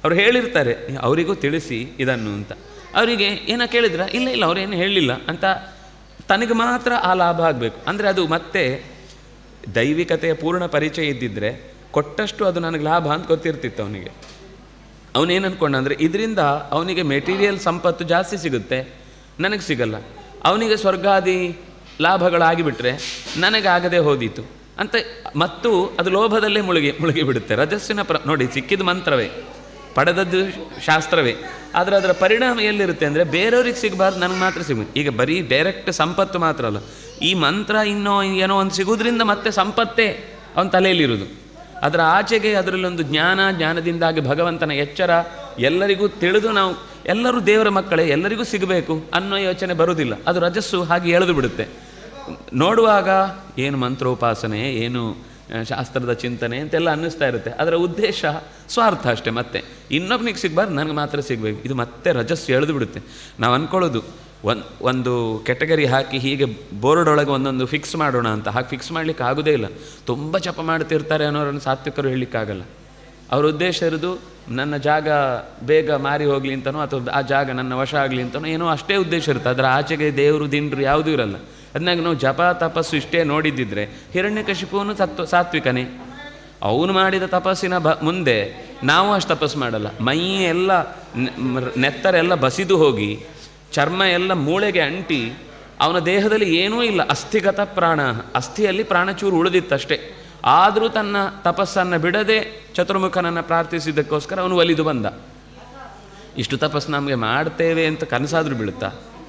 ಅವ್ರು ಹೇಳಿರ್ತಾರೆ, ಅವರಿಗೂ ತಿಳಿಸಿ ಇದನ್ನು ಅಂತ. ಅವರಿಗೆ ಏನೋ ಕೇಳಿದ್ರ, ಇಲ್ಲ ಇಲ್ಲ ಅವರೇನು ಹೇಳಲಿಲ್ಲ ಅಂತ ತನಗೆ ಮಾತ್ರ ಆ ಲಾಭ ಆಗಬೇಕು. ಅಂದರೆ ಅದು ಮತ್ತೆ ದೈವಿಕತೆಯ ಪೂರ್ಣ ಪರಿಚಯ ಇದ್ದಿದ್ದರೆ ಕೊಟ್ಟಷ್ಟು ಅದು ನನಗೆ ಲಾಭ ಅಂತ ಗೊತ್ತಿರ್ತಿತ್ತು ಅವನಿಗೆ. ಅವನೇನು ಅಂದ್ಕೊಂಡ ಅಂದರೆ ಇದರಿಂದ ಅವನಿಗೆ ಮೆಟೀರಿಯಲ್ ಸಂಪತ್ತು ಜಾಸ್ತಿ ಸಿಗುತ್ತೆ, ನನಗೆ ಸಿಗಲ್ಲ. ಅವನಿಗೆ ಸ್ವರ್ಗಾದಿ ಲಾಭಗಳಾಗಿಬಿಟ್ರೆ ನನಗಾಗದೆ ಹೋದೀತು ಅಂತ ಮತ್ತು ಅದು ಲೋಭದಲ್ಲೇ ಮುಳುಗಿ ಮುಳುಗಿ ಬಿಡುತ್ತೆ. ರಜಸ್ಸಿನ ಪ್ರ ನೋಡಿ, ಸಿಕ್ಕಿದ ಮಂತ್ರವೇ, ಪಡೆದದ್ದು ಶಾಸ್ತ್ರವೇ, ಆದರೆ ಅದರ ಪರಿಣಾಮ ಎಲ್ಲಿರುತ್ತೆ ಅಂದರೆ ಬೇರೆಯವ್ರಿಗೆ ಸಿಗಬಾರ್ದು, ನನಗೆ ಮಾತ್ರ ಸಿಗಬೇಕು. ಈಗ ಬರೀ ಡೈರೆಕ್ಟ್ ಸಂಪತ್ತು ಮಾತ್ರ ಅಲ್ಲ, ಈ ಮಂತ್ರ ಇನ್ನೋ ಏನೋ ಒಂದು ಸಿಗೋದ್ರಿಂದ ಮತ್ತೆ ಸಂಪತ್ತೇ ಅವನ ತಲೆಯಲ್ಲಿರೋದು. ಅದರ ಆಚೆಗೆ ಅದರಲ್ಲೊಂದು ಜ್ಞಾನ, ಜ್ಞಾನದಿಂದಾಗಿ ಭಗವಂತನ ಎಚ್ಚರ, ಎಲ್ಲರಿಗೂ ತಿಳಿದು ನಾವು ಎಲ್ಲರೂ ದೇವರ ಮಕ್ಕಳೇ, ಎಲ್ಲರಿಗೂ ಸಿಗಬೇಕು ಅನ್ನೋ ಯೋಚನೆ ಬರುವುದಿಲ್ಲ. ಅದು ರಜಸ್ಸು ಹಾಗೆ ಎಳೆದು ಬಿಡುತ್ತೆ. ನೋಡುವಾಗ ಏನು ಮಂತ್ರೋಪಾಸನೆ, ಏನು ಶಾಸ್ತ್ರದ ಚಿಂತನೆ ಅಂತೆಲ್ಲ ಅನ್ನಿಸ್ತಾ ಇರುತ್ತೆ. ಅದರ ಉದ್ದೇಶ ಸ್ವಾರ್ಥ ಅಷ್ಟೇ. ಮತ್ತೆ ಇನ್ನೊಬ್ಬನಿಗೆ ಸಿಗಬಾರ್ದು, ನನಗೆ ಮಾತ್ರ ಸಿಗಬೇಕು, ಇದು ಮತ್ತೆ ರಜಸ್ಸು ಎಳೆದು ಬಿಡುತ್ತೆ. ನಾವು ಅಂದ್ಕೊಳ್ಳೋದು ಒಂದು ಒಂದು ಕೆಟಗರಿ ಹಾಕಿ ಹೀಗೆ ಬೋರ್ಡ್ ಒಳಗೆ ಒಂದೊಂದು ಫಿಕ್ಸ್ ಮಾಡೋಣ ಅಂತ, ಹಾಗೆ ಫಿಕ್ಸ್ ಮಾಡಲಿಕ್ಕೆ ಆಗೋದೇ ಇಲ್ಲ. ತುಂಬ ಜಪ ಮಾಡ್ತಿರ್ತಾರೆ ಅನ್ನೋರನ್ನು ಸಾತ್ವಿಕರು ಹೇಳಲಿಕ್ಕಾಗಲ್ಲ. ಅವ್ರ ಉದ್ದೇಶ ಇರೋದು ನನ್ನ ಜಾಗ ಬೇಗ ಮಾರಿ ಹೋಗಲಿ ಅಂತನೋ ಅಥವಾ ಆ ಜಾಗ ನನ್ನ ವಶ ಆಗಲಿ ಅಂತನೋ ಏನೋ ಅಷ್ಟೇ ಉದ್ದೇಶ ಇರುತ್ತೆ. ಅದರ ಆಚೆಗೆ ದೇವರು ದಿಂಡ್ರು ಯಾವುದೂ ಇರಲ್ಲ. ಅದನ್ನಾಗ ನಾವು ಜಪ ತಪಸ್ಸು ಇಷ್ಟೇ ನೋಡಿದ್ದಿದ್ರೆ ಹಿರಣ್ಯಕಶಿಪುವನು ಸತ್ವ ಸಾತ್ವಿಕನೇ. ಅವನು ಮಾಡಿದ ತಪಸ್ಸಿನ ಬ ಮುಂದೆ ನಾವು ಅಷ್ಟು ತಪಸ್ಸು ಮಾಡಲ್ಲ. ಮೈ ಎಲ್ಲ ನೆತ್ತರೆಲ್ಲ ಬಸಿದು ಹೋಗಿ ಚರ್ಮ ಎಲ್ಲ ಮೂಳೆಗೆ ಅಂಟಿ ಅವನ ದೇಹದಲ್ಲಿ ಏನೂ ಇಲ್ಲ, ಅಸ್ಥಿಗತ ಪ್ರಾಣ, ಅಸ್ಥಿಯಲ್ಲಿ ಪ್ರಾಣಚೂರು ಉಳಿದಿತ್ತಷ್ಟೇ. ಆದರೂ ತನ್ನ ತಪಸ್ಸನ್ನು ಬಿಡದೆ ಚತುರ್ಮುಖನನ್ನು ಪ್ರಾರ್ಥಿಸಿದ್ದಕ್ಕೋಸ್ಕರ ಅವನು ಒಲಿದು ಬಂದ. ಇಷ್ಟು ತಪಸ್ಸು ನಮಗೆ ಮಾಡ್ತೇವೆ ಅಂತ ಕನಸಾದರೂ ಬೀಳುತ್ತಾ?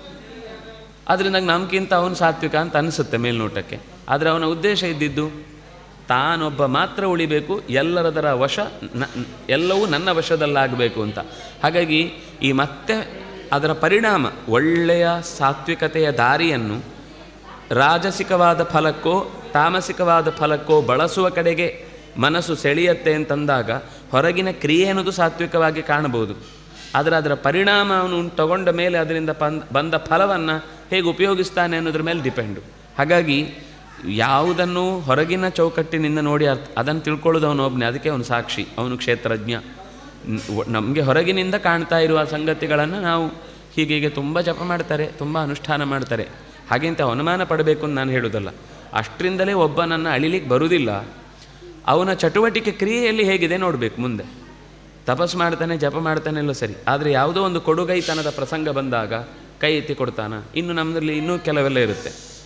ಅದರಿಂದ ನಮಗಿಂತ ಅವನು ಸಾತ್ವಿಕ ಅಂತ ಅನಿಸುತ್ತೆ ಮೇಲ್ನೋಟಕ್ಕೆ. ಆದರೆ ಅವನ ಉದ್ದೇಶ ಇದ್ದಿದ್ದು ತಾನೊಬ್ಬ ಮಾತ್ರ ಉಳಿಬೇಕು, ಎಲ್ಲರದರ ವಶ ನ ಎಲ್ಲವೂ ನನ್ನ ವಶದಲ್ಲಾಗಬೇಕು ಅಂತ. ಹಾಗಾಗಿ ಈ ಮತ್ತೆ ಅದರ ಪರಿಣಾಮ ಒಳ್ಳೆಯ ಸಾತ್ವಿಕತೆಯ ದಾರಿಯನ್ನು ರಾಜಸಿಕವಾದ ಫಲಕ್ಕೋ ತಾಮಸಿಕವಾದ ಫಲಕ್ಕೋ ಬಳಸುವ ಕಡೆಗೆ ಮನಸ್ಸು ಸೆಳೆಯತ್ತೆ ಅಂತಂದಾಗ ಹೊರಗಿನ ಕ್ರಿಯೆ ಅನ್ನೋದು ಸಾತ್ವಿಕವಾಗಿ ಕಾಣಬಹುದು. ಆದರೆ ಅದರ ಪರಿಣಾಮ ಅವನು ತಗೊಂಡ ಮೇಲೆ ಅದರಿಂದ ಬಂದ ಬಂದ ಫಲವನ್ನು ಹೇಗೆ ಉಪಯೋಗಿಸ್ತಾನೆ ಅನ್ನೋದ್ರ ಮೇಲೆ ಡಿಪೆಂಡು. ಹಾಗಾಗಿ ಯಾವುದನ್ನು ಹೊರಗಿನ ಚೌಕಟ್ಟಿನಿಂದ ನೋಡಿ ಅರ್ಥ ಅದನ್ನು ತಿಳ್ಕೊಳ್ಳೋದು ಅವನೊಬ್ಬನೇ, ಅದಕ್ಕೆ ಅವನು ಸಾಕ್ಷಿ, ಅವನು ಕ್ಷೇತ್ರಜ್ಞ. ನಮಗೆ ಹೊರಗಿನಿಂದ ಕಾಣ್ತಾ ಇರುವ ಸಂಗತಿಗಳನ್ನು ನಾವು ಹೀಗೀಗೆ ತುಂಬ ಜಪ ಮಾಡ್ತಾರೆ, ತುಂಬ ಅನುಷ್ಠಾನ ಮಾಡ್ತಾರೆ, ಹಾಗೆಂತ ಅವಮಾನ ಪಡಬೇಕು ಅಂತ ನಾನು ಹೇಳೋದಲ್ಲ. ಅಷ್ಟರಿಂದಲೇ ಒಬ್ಬನನ್ನು ಅಳಿಲಿಕ್ಕೆ ಬರುವುದಿಲ್ಲ. ಅವನ ಚಟುವಟಿಕೆ ಕ್ರಿಯೆಯಲ್ಲಿ ಹೇಗಿದೆ ನೋಡಬೇಕು. ಮುಂದೆ ತಪಸ್ಸು ಮಾಡ್ತಾನೆ, ಜಪ ಮಾಡ್ತಾನೆ ಎಲ್ಲ ಸರಿ, ಆದರೆ ಯಾವುದೋ ಒಂದು ಕೊಡುಗೈತನದ ಪ್ರಸಂಗ ಬಂದಾಗ ಕೈ ಎತ್ತಿ ಕೊಡ್ತಾನ. ಇನ್ನು ನಮ್ಮಲ್ಲಿ ಇನ್ನೂ ಕೆಲವೆಲ್ಲ ಇರುತ್ತೆ.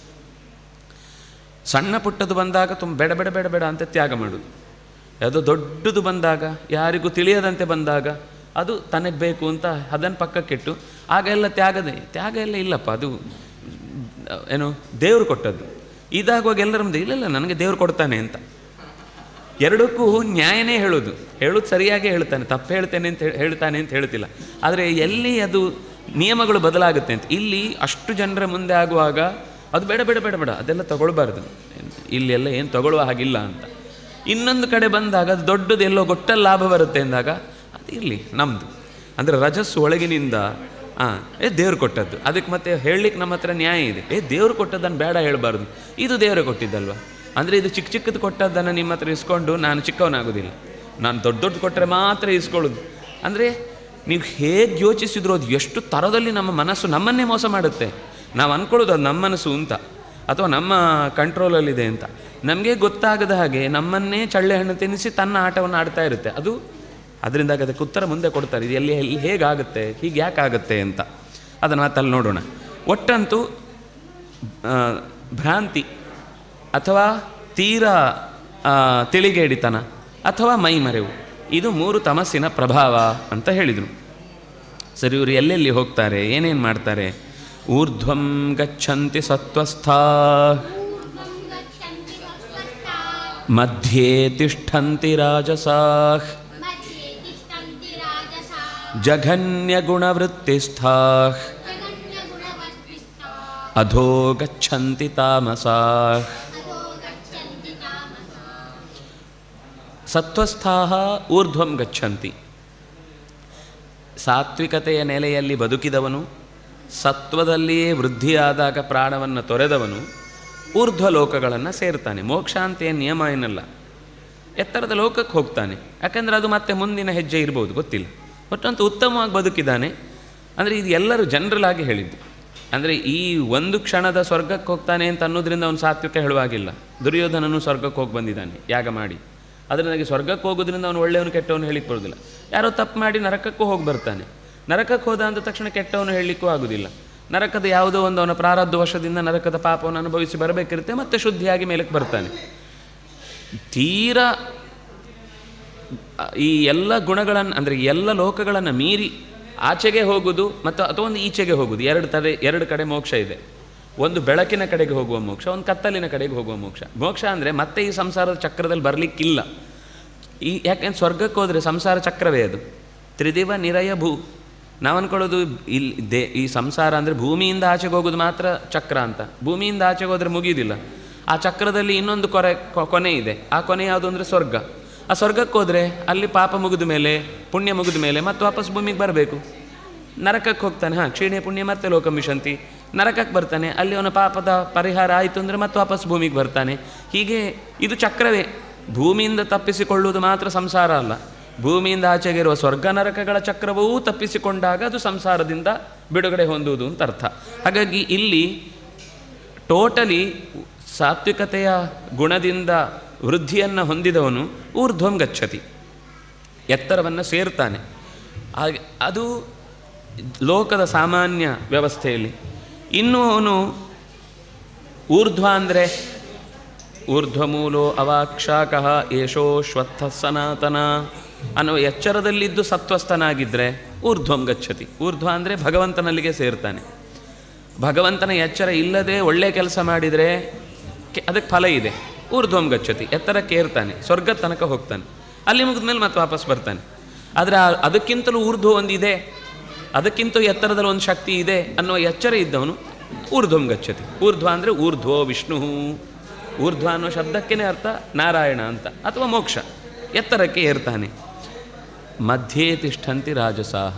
ಸಣ್ಣ ಪುಟ್ಟದು ಬಂದಾಗ ತುಂಬ ಬೇಡ ಬೇಡ ಬೇಡ ಬೇಡ ಅಂತ ತ್ಯಾಗ ಮಾಡೋದು. ಯಾವುದೋ ದೊಡ್ಡದು ಬಂದಾಗ, ಯಾರಿಗೂ ತಿಳಿಯದಂತೆ ಬಂದಾಗ ಅದು ತನಗೆ ಬೇಕು ಅಂತ ಅದನ್ನು ಪಕ್ಕಕ್ಕಿಟ್ಟು ಆಗ ಎಲ್ಲ ತ್ಯಾಗದೆ ತ್ಯಾಗ ಎಲ್ಲ ಇಲ್ಲಪ್ಪ, ಅದು ಏನು ದೇವರು ಕೊಟ್ಟದ್ದು. ಇದಾಗುವಾಗ ಎಲ್ಲರ ಮುಂದೆ ಇಲ್ಲ ಇಲ್ಲ ನನಗೆ ದೇವರು ಕೊಡ್ತಾನೆ ಅಂತ. ಎರಡಕ್ಕೂ ನ್ಯಾಯನೇ ಹೇಳೋದು, ಹೇಳೋದು ಸರಿಯಾಗೇ ಹೇಳ್ತಾನೆ, ತಪ್ಪು ಹೇಳ್ತೇನೆ ಅಂತ ಹೇಳ್ತಾನೆ ಅಂತ ಹೇಳ್ತಿಲ್ಲ. ಆದರೆ ಎಲ್ಲಿ ಅದು ನಿಯಮಗಳು ಬದಲಾಗುತ್ತೆ ಅಂತ, ಇಲ್ಲಿ ಅಷ್ಟು ಜನರ ಮುಂದೆ ಆಗುವಾಗ ಅದು ಬೇಡ ಬೇಡ ಬೇಡ ಬೇಡ ಅದೆಲ್ಲ ತಗೊಳ್ಬಾರ್ದು, ಇಲ್ಲಿ ಎಲ್ಲ ಏನು ತಗೊಳ್ಳುವ ಹಾಗಿಲ್ಲ ಅಂತ. ಇನ್ನೊಂದು ಕಡೆ ಬಂದಾಗ ಅದು ದೊಡ್ಡದು ಎಲ್ಲೋ ಗೊಟ್ಟಲ್ಲಿ ಲಾಭ ಬರುತ್ತೆ ಅಂದಾಗ ಅದು ಇರಲಿ ನಮ್ಮದು. ಅಂದರೆ ರಜಸ್ಸು ಒಳಗಿನಿಂದ ಹಾಂ ಏ ದೇವ್ರು ಕೊಟ್ಟದ್ದು, ಅದಕ್ಕೆ ಮತ್ತೆ ಹೇಳಲಿಕ್ಕೆ ನಮ್ಮ ಹತ್ರ ನ್ಯಾಯ ಇದೆ. ಏ ದೇವ್ರು ಕೊಟ್ಟದ್ದನ್ನು ಬೇಡ ಹೇಳಬಾರ್ದು, ಇದು ದೇವರೇ ಕೊಟ್ಟಿದ್ದಲ್ವ. ಅಂದರೆ ಇದು ಚಿಕ್ಕ ಚಿಕ್ಕದು ಕೊಟ್ಟದ್ದನ್ನು ನಿಮ್ಮ ಹತ್ರ ಇಸ್ಕೊಂಡು ನಾನು ಚಿಕ್ಕವನಾಗೋದಿಲ್ಲ, ನಾನು ದೊಡ್ಡ ದೊಡ್ಡ ಕೊಟ್ಟರೆ ಮಾತ್ರ ಇಸ್ಕೊಳ್ಳೋದು. ಅಂದರೆ ನೀವು ಹೇಗೆ ಯೋಚಿಸಿದ್ರು ಅದು ಎಷ್ಟು ಥರದಲ್ಲಿ ನಮ್ಮ ಮನಸ್ಸು ನಮ್ಮನ್ನೇ ಮೋಸ ಮಾಡುತ್ತೆ. ನಾವು ಅಂದ್ಕೊಳ್ಳೋದು ಅದು ನಮ್ಮ ಮನಸ್ಸು ಅಂತ ಅಥವಾ ನಮ್ಮ ಕಂಟ್ರೋಲಲ್ಲಿದೆ ಅಂತ. ನಮಗೆ ಗೊತ್ತಾಗದ ಹಾಗೆ ನಮ್ಮನ್ನೇ ಚಳ್ಳೆ ಹಣ್ಣು ತಿನ್ನಿಸಿ ತನ್ನ ಆಟವನ್ನು ಆಡ್ತಾ ಇರುತ್ತೆ ಅದು. ಅದರಿಂದಾಗಿ ಅದಕ್ಕೆ ಉತ್ತರ ಮುಂದೆ ಕೊಡ್ತಾರೆ, ಇದು ಎಲ್ಲಿ ಎಲ್ಲಿ ಹೇಗಾಗುತ್ತೆ, ಹೀಗೆ ಯಾಕಾಗುತ್ತೆ ಅಂತ. ಅದನ್ನು ಮಾತಲ್ಲಿ ನೋಡೋಣ. ಒಟ್ಟಂತೂ ಭ್ರಾಂತಿ ಅಥವಾ ತೀರಾ ತಿಳಿಗೇಡಿತನ ಅಥವಾ ಮೈಮರೆವು, ಇದು ಮೂರು ತಮಸ್ಸಿನ ಪ್ರಭಾವ ಅಂತ ಹೇಳಿದರು. ಸರಿ, ಇವರು ಎಲ್ಲೆಲ್ಲಿ ಹೋಗ್ತಾರೆ, ಏನೇನು ಮಾಡ್ತಾರೆ? ಊರ್ಧ್ವಂ ಗಚ್ಚಂತಿ ಸತ್ವಸ್ಥಾ ಮಧ್ಯೆ ತಿಷ್ಠಂತಿ ರಾಜಸಾಃ ಜಘನ್ಯಗುಣವೃತ್ತಿಸ್ಥಾಃ ಅಧೋ ಗಚ್ಚಂತಿ ತಾಮಸಾಃ. ಸತ್ವಸ್ಥಾಃ ಊರ್ಧ್ವಂ ಗಚ್ಚಂತಿ. ಸಾತ್ವಿಕತೆಯ ನೆಲೆಯಲ್ಲಿ ಬದುಕಿದವನು, ಸತ್ವದಲ್ಲಿಯೇ ವೃದ್ಧಿಯಾದಾಗ ಪ್ರಾಣವನ್ನು ತೊರೆದವನು ಊರ್ಧ್ವ ಲೋಕಗಳನ್ನು ಸೇರ್ತಾನೆ. ಮೋಕ್ಷ ಅಂತ ಏನು ನಿಯಮ ಏನಲ್ಲ. ಎತ್ತರದ ಲೋಕಕ್ಕೆ ಹೋಗ್ತಾನೆ. ಯಾಕೆಂದರೆ ಅದು ಮತ್ತೆ ಮುಂದಿನ ಹೆಜ್ಜೆ ಇರ್ಬೋದು, ಗೊತ್ತಿಲ್ಲ. ಒಟ್ಟಂತೂ ಉತ್ತಮವಾಗಿ ಬದುಕಿದ್ದಾನೆ. ಅಂದರೆ ಇದು ಎಲ್ಲರೂ ಜನರಲ್ ಆಗಿ ಹೇಳಿದ್ದು. ಅಂದರೆ ಈ ಒಂದು ಕ್ಷಣದ ಸ್ವರ್ಗಕ್ಕೆ ಹೋಗ್ತಾನೆ ಅಂತ ಅನ್ನೋದ್ರಿಂದ ಅವನು ಸಾತ್ವಿಕ ಹೇಳುವಾಗಿಲ್ಲ. ದುರ್ಯೋಧನನು ಸ್ವರ್ಗಕ್ಕೆ ಹೋಗಿ ಬಂದಿದ್ದಾನೆ ಯಾಗ ಮಾಡಿ. ಅದರಿಂದಾಗಿ ಸ್ವರ್ಗಕ್ಕೆ ಹೋಗೋದ್ರಿಂದ ಅವನು ಒಳ್ಳೆಯವನು ಕೆಟ್ಟವನು ಹೇಳಿಕ್ಕೆ ಬರೋದಿಲ್ಲ. ಯಾರೋ ತಪ್ಪು ಮಾಡಿ ನರಕಕ್ಕೂ ಹೋಗಿ ಬರ್ತಾನೆ. ನರಕಕ್ಕೆ ಹೋದ ಅಂದ ತಕ್ಷಣ ಕೆಟ್ಟವನು ಹೇಳಲಿಕ್ಕೂ ಆಗೋದಿಲ್ಲ. ನರಕದ ಯಾವುದೋ ಒಂದು ಅವನ ಪ್ರಾರಬ್ಧ ವಶದಿಂದ ನರಕದ ಪಾಪವನ್ನು ಅನುಭವಿಸಿ ಬರಬೇಕಿರುತ್ತೆ, ಮತ್ತೆ ಶುದ್ಧಿಯಾಗಿ ಮೇಲಕ್ಕೆ ಬರ್ತಾನೆ. ತೀರಾ ಈ ಎಲ್ಲ ಗುಣಗಳನ್ನು ಅಂದರೆ ಎಲ್ಲ ಲೋಕಗಳನ್ನು ಮೀರಿ ಆಚೆಗೆ ಹೋಗುವುದು ಮತ್ತು ಅಥವಾ ಒಂದು ಈಚೆಗೆ ಹೋಗುವುದು, ಎರಡು ತಡೆ ಎರಡು ಕಡೆ ಮೋಕ್ಷ ಇದೆ. ಒಂದು ಬೆಳಕಿನ ಕಡೆಗೆ ಹೋಗುವ ಮೋಕ್ಷ, ಒಂದು ಕತ್ತಲಿನ ಕಡೆಗೆ ಹೋಗುವ ಮೋಕ್ಷ. ಮೋಕ್ಷ ಅಂದರೆ ಮತ್ತೆ ಈ ಸಂಸಾರದ ಚಕ್ರದಲ್ಲಿ ಬರಲಿಕ್ಕಿಲ್ಲ. ಈ ಯಾಕೆಂದ್ರೆ ಸ್ವರ್ಗಕ್ಕೆ ಹೋದರೆ ಸಂಸಾರ ಚಕ್ರವೇ ಅದು. ತ್ರಿದಿವ ನಿರಯ ಭೂ. ನಾವು ಅಂದ್ಕೊಳ್ಳೋದು ಇಲ್ಲಿ ದೇ ಈ ಸಂಸಾರ ಅಂದರೆ ಭೂಮಿಯಿಂದ ಆಚೆಗೆ ಹೋಗೋದು ಮಾತ್ರ ಚಕ್ರ ಅಂತ. ಭೂಮಿಯಿಂದ ಆಚೆಗೆ ಹೋದರೆ ಮುಗಿಯೋದಿಲ್ಲ. ಆ ಚಕ್ರದಲ್ಲಿ ಇನ್ನೊಂದು ಕೊರೆ ಕೊನೆ ಇದೆ. ಆ ಕೊನೆ ಯಾವುದು ಅಂದರೆ ಸ್ವರ್ಗ. ಆ ಸ್ವರ್ಗಕ್ಕೆ ಹೋದರೆ ಅಲ್ಲಿ ಪಾಪ ಮುಗಿದ ಮೇಲೆ, ಪುಣ್ಯ ಮುಗಿದ ಮೇಲೆ ಮತ್ತೆ ವಾಪಸ್ ಭೂಮಿಗೆ ಬರಬೇಕು. ನರಕಕ್ಕೆ ಹೋಗ್ತಾನೆ, ಹಾಂ ಕ್ಷೀಣೆ ಪುಣ್ಯ ಮತ್ತೆ ಲೋಕಮಿಷಂತಿ. ನರಕಕ್ಕೆ ಬರ್ತಾನೆ, ಅಲ್ಲಿ ಅವನ ಪಾಪದ ಪರಿಹಾರ ಆಯಿತು ಅಂದರೆ ಮತ್ತೆ ವಾಪಸ್ ಭೂಮಿಗೆ ಬರ್ತಾನೆ. ಹೀಗೆ ಇದು ಚಕ್ರವೇ. ಭೂಮಿಯಿಂದ ತಪ್ಪಿಸಿಕೊಳ್ಳುವುದು ಮಾತ್ರ ಸಂಸಾರ ಅಲ್ಲ, ಭೂಮಿಯಿಂದ ಆಚೆಗಿರುವ ಸ್ವರ್ಗ ನರಕಗಳ ಚಕ್ರವೂ ತಪ್ಪಿಸಿಕೊಂಡಾಗ ಅದು ಸಂಸಾರದಿಂದ ಬಿಡುಗಡೆ ಹೊಂದುವುದು ಅಂತ ಅರ್ಥ. ಹಾಗಾಗಿ ಇಲ್ಲಿ ಟೋಟಲಿ ಸಾತ್ವಿಕತೆಯ ಗುಣದಿಂದ ವೃದ್ಧಿಯನ್ನು ಹೊಂದಿದವನು ಊರ್ಧ್ವಂ ಗಚ್ಚತಿ, ಎತ್ತರವನ್ನು ಸೇರ್ತಾನೆ. ಹಾಗೆ ಅದು ಲೋಕದ ಸಾಮಾನ್ಯ ವ್ಯವಸ್ಥೆಯಲ್ಲಿ. ಇನ್ನು ಅವನು ಊರ್ಧ್ವ ಅಂದರೆ ಊರ್ಧ್ವಮೂಲೋ ಅವಾಕ್ಷಾಕಃ ಯಶೋಶ್ವತ್ಥ ಸನಾತನ ಅನ್ನುವ ಎಚ್ಚರದಲ್ಲಿದ್ದು ಸತ್ವಸ್ಥನಾಗಿದ್ದರೆ ಊರ್ಧ್ವಂ ಗಚ್ಚತಿ. ಊರ್ಧ್ವ ಅಂದರೆ ಭಗವಂತನಲ್ಲಿಗೆ ಸೇರ್ತಾನೆ. ಭಗವಂತನ ಎಚ್ಚರ ಇಲ್ಲದೆ ಒಳ್ಳೆಯ ಕೆಲಸ ಮಾಡಿದರೆ ಅದಕ್ಕೆ ಫಲ ಇದೆ. ಊರ್ಧ್ವಂ ಗಚ್ಚತಿ, ಎತ್ತರಕ್ಕೆ ಏರ್ತಾನೆ, ಸ್ವರ್ಗ ತನಕ ಹೋಗ್ತಾನೆ. ಅಲ್ಲಿ ಮುಗಿದ ಮೇಲೆ ಮತ್ತೆ ವಾಪಸ್ ಬರ್ತಾನೆ. ಆದರೆ ಅದಕ್ಕಿಂತಲೂ ಊರ್ಧ್ವ ಒಂದಿದೆ, ಅದಕ್ಕಿಂತ ಎತ್ತರದಲ್ಲಿ ಒಂದು ಶಕ್ತಿ ಇದೆ ಅನ್ನುವ ಎಚ್ಚರ ಇದ್ದವನು ಊರ್ಧ್ವಂ ಗಚ್ಚತಿ. ಊರ್ಧ್ವ ಅಂದರೆ ಊರ್ಧ್ವೋ ವಿಷ್ಣು. ಊರ್ಧ್ವ ಅನ್ನೋ ಶಬ್ದಕ್ಕೇ ಅರ್ಥ ನಾರಾಯಣ ಅಂತ, ಅಥವಾ ಮೋಕ್ಷ, ಎತ್ತರಕ್ಕೆ ಏರ್ತಾನೆ. ಮಧ್ಯೆ ತಿಷ್ಠಂತಿ ರಾಜಸಾಹ,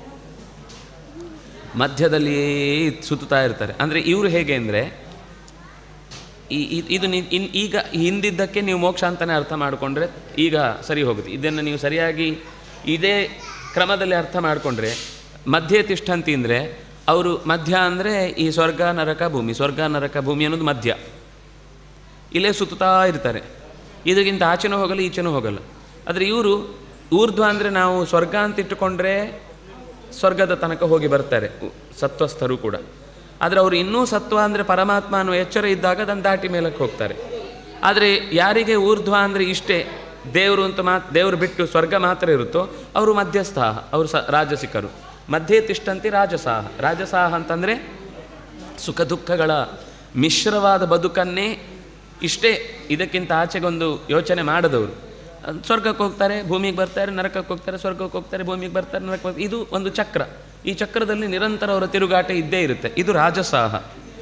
ಮಧ್ಯದಲ್ಲಿ ಸುತ್ತಾ ಇರ್ತಾರೆ. ಅಂದರೆ ಇವರು ಹೇಗೆ ಅಂದರೆ ಈ ಇದು ಇನ್ ಈಗ ಹಿಂದಿದ್ದಕ್ಕೆ ನೀವು ಮೋಕ್ಷ ಅಂತಲೇ ಅರ್ಥ ಮಾಡಿಕೊಂಡ್ರೆ ಈಗ ಸರಿ ಹೋಗುತ್ತೆ. ಇದನ್ನು ನೀವು ಸರಿಯಾಗಿ ಇದೇ ಕ್ರಮದಲ್ಲಿ ಅರ್ಥ ಮಾಡಿಕೊಂಡ್ರೆ ಮಧ್ಯೆ ತಿಷ್ಠಂತಿ ಅಂದರೆ ಅವರು ಮಧ್ಯ ಅಂದರೆ ಈ ಸ್ವರ್ಗ ನರಕ ಭೂಮಿ, ಸ್ವರ್ಗ ನರಕ ಭೂಮಿ ಅನ್ನೋದು ಮಧ್ಯ. ಇಲ್ಲೇ ಸುತ್ತಾ ಇರ್ತಾರೆ, ಇದಕ್ಕಿಂತ ಆಚೆನೂ ಹೋಗಲ್ಲ ಈಚೆನೂ ಹೋಗಲ್ಲ. ಆದರೆ ಇವರು ಊರ್ಧ್ವ ಅಂದರೆ ನಾವು ಸ್ವರ್ಗ ಅಂತ ಇಟ್ಟುಕೊಂಡ್ರೆ ಸ್ವರ್ಗದ ತನಕ ಹೋಗಿ ಬರ್ತಾರೆ ಸತ್ವಸ್ಥರು ಕೂಡ. ಆದರೆ ಅವರು ಇನ್ನೂ ಸತ್ವ ಅಂದರೆ ಪರಮಾತ್ಮ ಅನ್ನೋ ಎಚ್ಚರ ಇದ್ದಾಗ ಅದನ್ನು ದಾಟಿ ಮೇಲಕ್ಕೆ ಹೋಗ್ತಾರೆ. ಆದರೆ ಯಾರಿಗೆ ಊರ್ಧ್ವ ಅಂದರೆ ಇಷ್ಟೇ ದೇವರು ಅಂತ ಮಾತು, ದೇವರು ಬಿಟ್ಟು ಸ್ವರ್ಗ ಮಾತ್ರ ಇರುತ್ತೋ ಅವರು ಮಧ್ಯಸ್ಥಾಹ, ಅವರು ಸ ರಾಜಸಿಕರು. ಮಧ್ಯೆ ತಿಷ್ಠಂತಿ ರಾಜಸಾಹ. ರಾಜಸಾಹ ಅಂತಂದರೆ ಸುಖ ದುಃಖಗಳ ಮಿಶ್ರವಾದ ಬದುಕನ್ನೇ ಇಷ್ಟೇ, ಇದಕ್ಕಿಂತ ಆಚೆಗೊಂದು ಯೋಚನೆ ಮಾಡದವರು. ಸ್ವರ್ಗಕ್ಕೆ ಹೋಗ್ತಾರೆ, ಭೂಮಿಗೆ ಬರ್ತಾರೆ, ನರಕಕ್ಕೆ ಹೋಗ್ತಾರೆ, ಸ್ವರ್ಗಕ್ಕೆ ಹೋಗ್ತಾರೆ, ಭೂಮಿಗೆ ಬರ್ತಾರೆ, ನರಕಕ್ಕೆ ಹೋಗ್ತಾರೆ. ಇದು ಒಂದು ಚಕ್ರ. ಈ ಚಕ್ರದಲ್ಲಿ ನಿರಂತರ ಅವರ ತಿರುಗಾಟ ಇದ್ದೇ ಇರುತ್ತೆ. ಇದು ರಾಜಸಾಹ.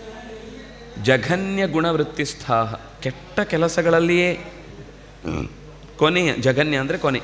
ಜಘನ್ಯ ಗುಣವೃತ್ತಿಸ್ಥಾಹ, ಕೆಟ್ಟ ಕೆಲಸಗಳಲ್ಲಿಯೇ ಕೊನೆಯ, ಜಘನ್ಯ ಅಂದರೆ ಕೊನೆ,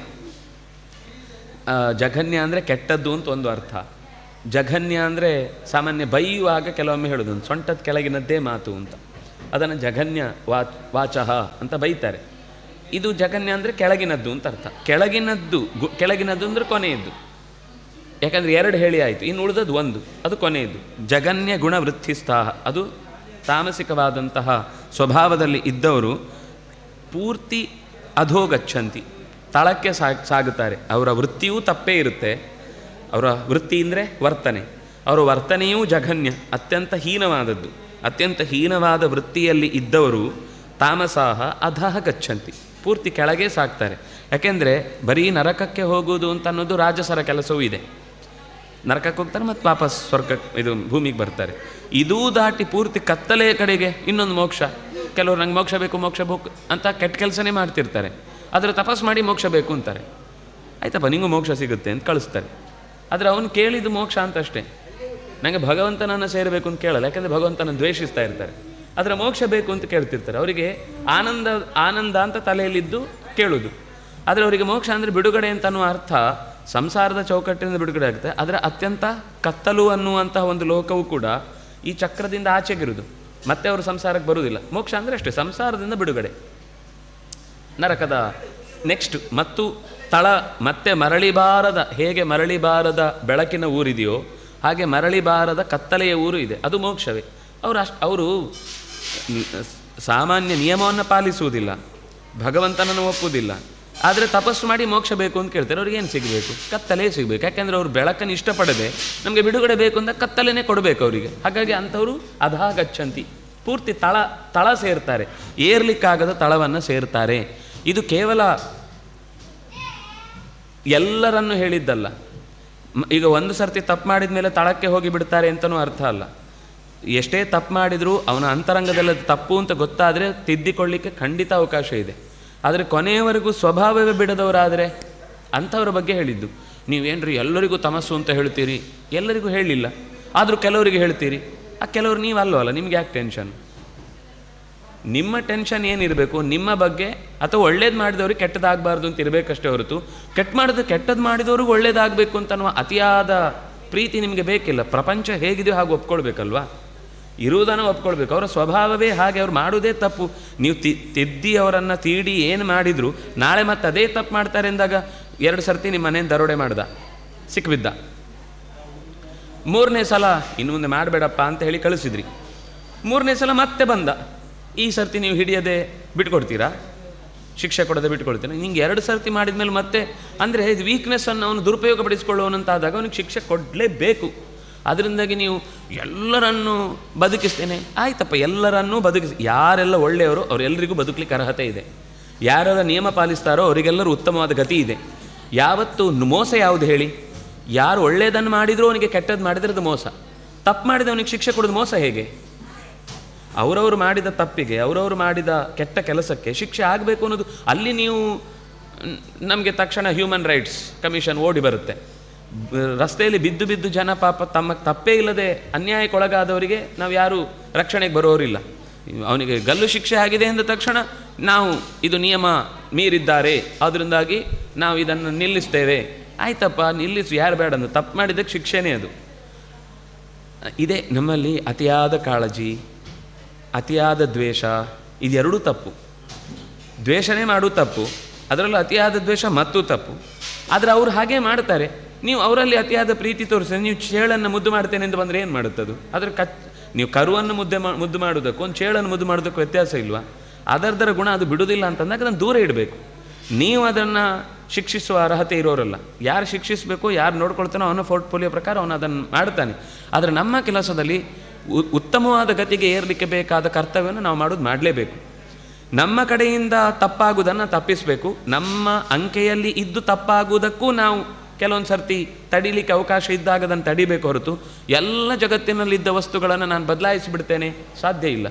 ಜಘನ್ಯ ಅಂದರೆ ಕೆಟ್ಟದ್ದು ಅಂತ ಒಂದು ಅರ್ಥ. ಜಘನ್ಯ ಅಂದರೆ ಸಾಮಾನ್ಯ ಬೈಯುವಾಗ ಕೆಲವೊಮ್ಮೆ ಹೇಳೋದು, ಒಂದು ಸೊಂಟದ ಕೆಳಗಿನದ್ದೇ ಮಾತು ಅಂತ, ಅದನ್ನು ಜಘನ್ಯ ವಾಚ್ ವಾಚಃ ಅಂತ ಬೈತಾರೆ. ಇದು ಜಘನ್ಯ ಅಂದರೆ ಕೆಳಗಿನದ್ದು ಅಂತ ಅರ್ಥ. ಕೆಳಗಿನದ್ದು ಗು ಕೆಳಗಿನದ್ದು ಅಂದರೆ ಕೊನೆಯದ್ದು. ಯಾಕಂದರೆ ಎರಡು ಹೇಳಿ ಆಯಿತು, ಇನ್ನು ಉಳಿದದ್ದು ಒಂದು, ಅದು ಕೊನೆಯದ್ದು. ಜಘನ್ಯ ಗುಣವೃತ್ತಿಸ್ಥಾಹ, ಅದು ತಾಮಸಿಕವಾದಂತಹ ಸ್ವಭಾವದಲ್ಲಿ ಇದ್ದವರು ಪೂರ್ತಿ ಅಧೋಗಚ್ಚಂತಿ, ತಳಕ್ಕೆ ಸಾಗ್ ಸಾಗುತ್ತಾರೆ. ಅವರ ವೃತ್ತಿಯೂ ತಪ್ಪೇ ಇರುತ್ತೆ. ಅವರ ವೃತ್ತಿ ಅಂದರೆ ವರ್ತನೆ, ಅವರ ವರ್ತನೆಯೂ ಜಘನ್ಯ, ಅತ್ಯಂತ ಹೀನವಾದದ್ದು. ಅತ್ಯಂತ ಹೀನವಾದ ವೃತ್ತಿಯಲ್ಲಿ ಇದ್ದವರು ತಾಮಸಾಹ ಅಧಃ ಗಚ್ಚಂತಿ, ಪೂರ್ತಿ ಕೆಳಗೆ ಸಾಕ್ತಾರೆ. ಯಾಕೆಂದರೆ ಬರೀ ನರಕಕ್ಕೆ ಹೋಗುವುದು ಅಂತ ಅನ್ನೋದು ರಾಜಸರ ಕೆಲಸವೂ ಇದೆ. ನರಕಕ್ಕೆ ಹೋಗ್ತಾರೆ ಮತ್ತು ವಾಪಸ್ ಸ್ವರ್ಗ ಇದು ಭೂಮಿಗೆ ಬರ್ತಾರೆ. ಇದೂ ದಾಟಿ ಪೂರ್ತಿ ಕತ್ತಲೆಯ ಕಡೆಗೆ ಇನ್ನೊಂದು ಮೋಕ್ಷ. ಕೆಲವರು ನಂಗೆ ಮೋಕ್ಷ ಬೇಕು ಮೋಕ್ಷ ಬೇಕು ಅಂತ ಕೆಟ್ಟ ಕೆಲಸನೇ ಮಾಡ್ತಿರ್ತಾರೆ. ಆದರೆ ತಪಸ್ ಮಾಡಿ ಮೋಕ್ಷ ಬೇಕು ಅಂತಾರೆ. ಆಯ್ತಪ್ಪ ನಿಂಗೂ ಮೋಕ್ಷ ಸಿಗುತ್ತೆ ಅಂತ ಕಳಿಸ್ತಾರೆ. ಆದರೆ ಅವನು ಕೇಳಿದ್ದು ಮೋಕ್ಷ ಅಂತಷ್ಟೇ, ನನಗೆ ಭಗವಂತನನ್ನು ಸೇರಬೇಕು ಅಂತ ಕೇಳಲ್ಲ. ಯಾಕೆಂದರೆ ಭಗವಂತನ ದ್ವೇಷಿಸ್ತಾ ಇರ್ತಾರೆ. ಆದರೆ ಮೋಕ್ಷ ಬೇಕು ಅಂತ ಕೇಳ್ತಿರ್ತಾರೆ. ಅವರಿಗೆ ಆನಂದ ಆನಂದ ಅಂತ ತಲೆಯಲ್ಲಿದ್ದು ಕೇಳೋದು. ಆದರೆ ಅವರಿಗೆ ಮೋಕ್ಷ ಅಂದರೆ ಬಿಡುಗಡೆ ಅಂತ ಅನ್ನುವ ಅರ್ಥ ಸಂಸಾರದ ಚೌಕಟ್ಟಿನಿಂದ ಬಿಡುಗಡೆ ಆಗುತ್ತೆ. ಆದರೆ ಅತ್ಯಂತ ಕತ್ತಲು ಅನ್ನುವಂತಹ ಒಂದು ಲೋಕವು ಕೂಡ ಈ ಚಕ್ರದಿಂದ ಆಚೆಗಿರುವುದು. ಮತ್ತೆ ಅವರು ಸಂಸಾರಕ್ಕೆ ಬರುವುದಿಲ್ಲ. ಮೋಕ್ಷ ಅಂದರೆ ಅಷ್ಟೇ, ಸಂಸಾರದಿಂದ ಬಿಡುಗಡೆ, ನರಕದ ನೆಕ್ಸ್ಟ್ ಮತ್ತು ತಳ ಮತ್ತೆ ಮರಳಿಬಾರದ, ಹೇಗೆ ಮರಳಿಬಾರದ ಬೆಳಕಿನ ಊರಿದೆಯೋ ಹಾಗೆ ಮರಳಿಬಾರದ ಕತ್ತಲೆಯ ಊರು ಇದೆ, ಅದು ಮೋಕ್ಷವೇ. ಅವರು ಅಷ್ಟು ಅವರು ಸಾಮಾನ್ಯ ನಿಯಮವನ್ನು ಪಾಲಿಸುವುದಿಲ್ಲ, ಭಗವಂತನನ್ನು ಒಪ್ಪುವುದಿಲ್ಲ, ಆದರೆ ತಪಸ್ಸು ಮಾಡಿ ಮೋಕ್ಷ ಬೇಕು ಅಂತ ಕೇಳ್ತಾರೆ. ಅವ್ರಿಗೆ ಏನು ಸಿಗಬೇಕು? ಕತ್ತಲೆ ಸಿಗಬೇಕು. ಯಾಕೆಂದರೆ ಅವರು ಬೆಳಕನ್ನು ಇಷ್ಟಪಡದೆ ನಮಗೆ ಬಿಡುಗಡೆ ಬೇಕು ಅಂತ ಕತ್ತಲೆನೇ ಕೊಡಬೇಕು ಅವರಿಗೆ. ಹಾಗಾಗಿ ಅಂಥವರು ಅಧಾ ಗಚ್ಚಂತಿ, ಪೂರ್ತಿ ತಳ ತಳ ಸೇರ್ತಾರೆ, ಏರ್ಲಿಕ್ಕಾಗದ ತಳವನ್ನು ಸೇರ್ತಾರೆ. ಇದು ಕೇವಲ ಎಲ್ಲರನ್ನು ಹೇಳಿದ್ದಲ್ಲ. ಈಗ ಒಂದು ಸರ್ತಿ ತಪ್ಪು ಮಾಡಿದ ಮೇಲೆ ತಳಕ್ಕೆ ಹೋಗಿ ಬಿಡ್ತಾರೆ ಅಂತಲೂ ಅರ್ಥ ಅಲ್ಲ. ಎಷ್ಟೇ ತಪ್ಪು ಮಾಡಿದರೂ ಅವನ ಅಂತರಂಗದಲ್ಲಿ ತಪ್ಪು ಅಂತ ಗೊತ್ತಾದರೆ ತಿದ್ದಿಕೊಳ್ಳಿಕ್ಕೆ ಖಂಡಿತ ಅವಕಾಶ ಇದೆ. ಆದರೆ ಕೊನೆಯವರೆಗೂ ಸ್ವಭಾವವೇ ಬಿಡದವರಾದರೆ ಅಂಥವ್ರ ಬಗ್ಗೆ ಹೇಳಿದ್ದು. ನೀವೇನ್ರಿ ಎಲ್ಲರಿಗೂ ತಮಸ್ಸು ಅಂತ ಹೇಳ್ತೀರಿ? ಎಲ್ಲರಿಗೂ ಹೇಳಿಲ್ಲ, ಆದರೂ ಕೆಲವರಿಗೆ ಹೇಳ್ತೀರಿ. ಆ ಕೆಲವರು ನೀವು ಅಲ್ಲವಲ್ಲ, ನಿಮ್ಗೆ ಯಾಕೆ ಟೆನ್ಷನ್? ನಿಮ್ಮ ಟೆನ್ಷನ್ ಏನಿರಬೇಕು ನಿಮ್ಮ ಬಗ್ಗೆ, ಅಥವಾ ಒಳ್ಳೇದು ಮಾಡಿದವ್ರಿಗೆ ಕೆಟ್ಟದಾಗಬಾರ್ದು ಅಂತ ಇರಬೇಕಷ್ಟೇ ಹೊರತು ಕೆಟ್ಟ ಮಾಡಿದ ಕೆಟ್ಟದ್ದು ಮಾಡಿದವ್ರಿಗೆ ಒಳ್ಳೇದಾಗಬೇಕು ಅಂತ ಅನ್ನುವ ಅತಿಯಾದ ಪ್ರೀತಿ ನಿಮಗೆ ಬೇಕಿಲ್ಲ. ಪ್ರಪಂಚ ಹೇಗಿದೆಯೋ ಹಾಗೆ ಒಪ್ಕೊಳ್ಬೇಕಲ್ವಾ? ಇರುವುದನ್ನು ಒಪ್ಕೊಳ್ಬೇಕು. ಅವರ ಸ್ವಭಾವವೇ ಹಾಗೆ, ಅವ್ರು ಮಾಡೋದೇ ತಪ್ಪು. ನೀವು ತಿ ತಿದ್ದಿ ಅವರನ್ನು ತೀಡಿ ಏನು ಮಾಡಿದ್ರು ನಾಳೆ ಮತ್ತೆ ಅದೇ ತಪ್ಪು ಮಾಡ್ತಾರೆ ಎಂದಾಗ ಎರಡು ಸರ್ತಿ ನಿಮ್ಮ ಮನೆಯನ್ನು ದರೋಡೆ ಮಾಡ್ದ, ಸಿಕ್ಬಿದ್ದ. ಮೂರನೇ ಸಲ ಇನ್ನು ಮುಂದೆ ಮಾಡಬೇಡಪ್ಪ ಅಂತ ಹೇಳಿ ಕಳಿಸಿದ್ರಿ. ಮೂರನೇ ಸಲ ಮತ್ತೆ ಬಂದ. ಈ ಸರ್ತಿ ನೀವು ಹಿಡಿಯದೆ ಬಿಟ್ಕೊಡ್ತೀರಾ? ಶಿಕ್ಷೆ ಕೊಡದೆ ಬಿಟ್ಕೊಡ್ತೀರಾ? ಹಿಂಗೆ ಎರಡು ಸರ್ತಿ ಮಾಡಿದ ಮೇಲೆ ಮತ್ತೆ ಅಂದರೆ ಇದು ವೀಕ್ನೆಸ್ಸನ್ನು ಅವನು ದುರುಪಯೋಗಪಡಿಸಿಕೊಳ್ಳುವನಂತಾದಾಗ ಅವನಿಗೆ ಶಿಕ್ಷೆ ಕೊಡಲೇಬೇಕು. ಅದರಿಂದಾಗಿ ನೀವು ಎಲ್ಲರನ್ನೂ ಬದುಕಿಸ್ತೇನೆ, ಆಯ್ತಪ್ಪ ಎಲ್ಲರನ್ನೂ ಬದುಕಿಸಿ. ಯಾರೆಲ್ಲ ಒಳ್ಳೆಯವರು ಅವರೆಲ್ಲರಿಗೂ ಬದುಕಲಿಕ್ಕೆ ಅರ್ಹತೆ ಇದೆ. ಯಾರೆಲ್ಲ ನಿಯಮ ಪಾಲಿಸ್ತಾರೋ ಅವರಿಗೆಲ್ಲರೂ ಉತ್ತಮವಾದ ಗತಿ ಇದೆ. ಯಾವತ್ತು ಮೋಸ ಯಾವುದು ಹೇಳಿ? ಯಾರು ಒಳ್ಳೆಯದನ್ನು ಮಾಡಿದರೂ ಅವನಿಗೆ ಕೆಟ್ಟದ್ದು ಮಾಡಿದರೆ ಅದು ಮೋಸ. ತಪ್ಪು ಮಾಡಿದವನಿಗೆ ಶಿಕ್ಷೆ ಕೊಡೋದು ಮೋಸ ಹೇಗೆ? ಅವರವರು ಮಾಡಿದ ತಪ್ಪಿಗೆ, ಅವರವರು ಮಾಡಿದ ಕೆಟ್ಟ ಕೆಲಸಕ್ಕೆ ಶಿಕ್ಷೆ ಆಗಬೇಕು ಅನ್ನೋದು ಅಲ್ಲಿ ನೀವು ನಮಗೆ ತಕ್ಷಣ ಹ್ಯೂಮನ್ ರೈಟ್ಸ್ ಕಮಿಷನ್ ಓಡಿ ಬರುತ್ತೆ. ರಸ್ತೆಯಲ್ಲಿ ಬಿದ್ದು ಬಿದ್ದು ಜನ ಪಾಪ ತಮ್ಮ ತಪ್ಪೇ ಇಲ್ಲದೆ ಅನ್ಯಾಯಕ್ಕೊಳಗಾದವರಿಗೆ ನಾವು ಯಾರೂ ರಕ್ಷಣೆಗೆ ಬರೋರಿಲ್ಲ. ಅವನಿಗೆ ಗಲ್ಲು ಶಿಕ್ಷೆ ಆಗಿದೆ ಅಂದ ತಕ್ಷಣ ನಾವು ಇದು ನಿಯಮ ಮೀರಿದ್ದಾರೆ, ಅದರಿಂದಾಗಿ ನಾವು ಇದನ್ನು ನಿಲ್ಲಿಸ್ತೇವೆ. ಆಯ್ತಪ್ಪ ನಿಲ್ಲಿಸು, ಯಾರು ಬೇಡ ಅಂದು. ತಪ್ಪು ಮಾಡಿದ್ದಕ್ಕೆ ಶಿಕ್ಷೆನೇ ಅದು. ಇದೇ ನಮ್ಮಲ್ಲಿ ಅತಿಯಾದ ಕಾಳಜಿ, ಅತಿಯಾದ ದ್ವೇಷ, ಇದೆರಡೂ ತಪ್ಪು. ದ್ವೇಷನೇ ಮಾಡೋದು ತಪ್ಪು, ಅದರಲ್ಲೂ ಅತಿಯಾದ ದ್ವೇಷ ಮತ್ತೂ ತಪ್ಪು. ಆದರೆ ಅವರು ಹಾಗೇ ಮಾಡ್ತಾರೆ. ನೀವು ಅವರಲ್ಲಿ ಅತಿಯಾದ ಪ್ರೀತಿ ತೋರಿಸಿದ್ರೆ, ನೀವು ಚೇಳನ್ನು ಮುದ್ದು ಮಾಡ್ತೇನೆ ಅಂತ ಬಂದರೆ ಏನು ಮಾಡುತ್ತದು? ಅದರ ಕಚ್ ನೀವು ಕರುವನ್ನು ಮುದ್ದೆ ಮಾ ಮುದ್ದು ಮಾಡೋದಕ್ಕೂ ಒಂದು ಚೇಳನ್ನು ಮುದ್ದು ಮಾಡೋದಕ್ಕೂ ವ್ಯತ್ಯಾಸ ಇಲ್ವಾ? ಅದರದರ ಗುಣ ಅದು ಬಿಡೋದಿಲ್ಲ ಅಂತಂದಾಗ ಅದನ್ನು ದೂರ ಇಡಬೇಕು. ನೀವು ಅದನ್ನು ಶಿಕ್ಷಿಸುವ ಅರ್ಹತೆ ಇರೋರಲ್ಲ. ಯಾರು ಶಿಕ್ಷಿಸಬೇಕು, ಯಾರು ನೋಡ್ಕೊಳ್ತಾನೋ ಅವನ ಪೋರ್ಟ್ಫೋಲಿಯೋ ಪ್ರಕಾರ ಅವನು ಅದನ್ನು ಮಾಡ್ತಾನೆ. ಆದರೆ ನಮ್ಮ ಕೆಲಸದಲ್ಲಿ ಉತ್ತಮವಾದ ಗತಿಗೆ ಏರಲಿಕ್ಕೆ ಬೇಕಾದ ಕರ್ತವ್ಯವನ್ನು ನಾವು ಮಾಡೋದು ಮಾಡಲೇಬೇಕು. ನಮ್ಮ ಕಡೆಯಿಂದ ತಪ್ಪಾಗುವುದನ್ನು ತಪ್ಪಿಸಬೇಕು. ನಮ್ಮ ಅಂಕೆಯಲ್ಲಿ ಇದ್ದು ತಪ್ಪಾಗುವುದಕ್ಕೂ ನಾವು ಕೆಲವೊಂದು ಸರ್ತಿ ತಡಿಲಿಕ್ಕೆ ಅವಕಾಶ ಇದ್ದಾಗ ಅದನ್ನು ತಡಿಬೇಕು ಹೊರತು ಎಲ್ಲ ಜಗತ್ತಿನಲ್ಲಿದ್ದ ವಸ್ತುಗಳನ್ನು ನಾನು ಬದಲಾಯಿಸಿಬಿಡ್ತೇನೆ, ಸಾಧ್ಯ ಇಲ್ಲ.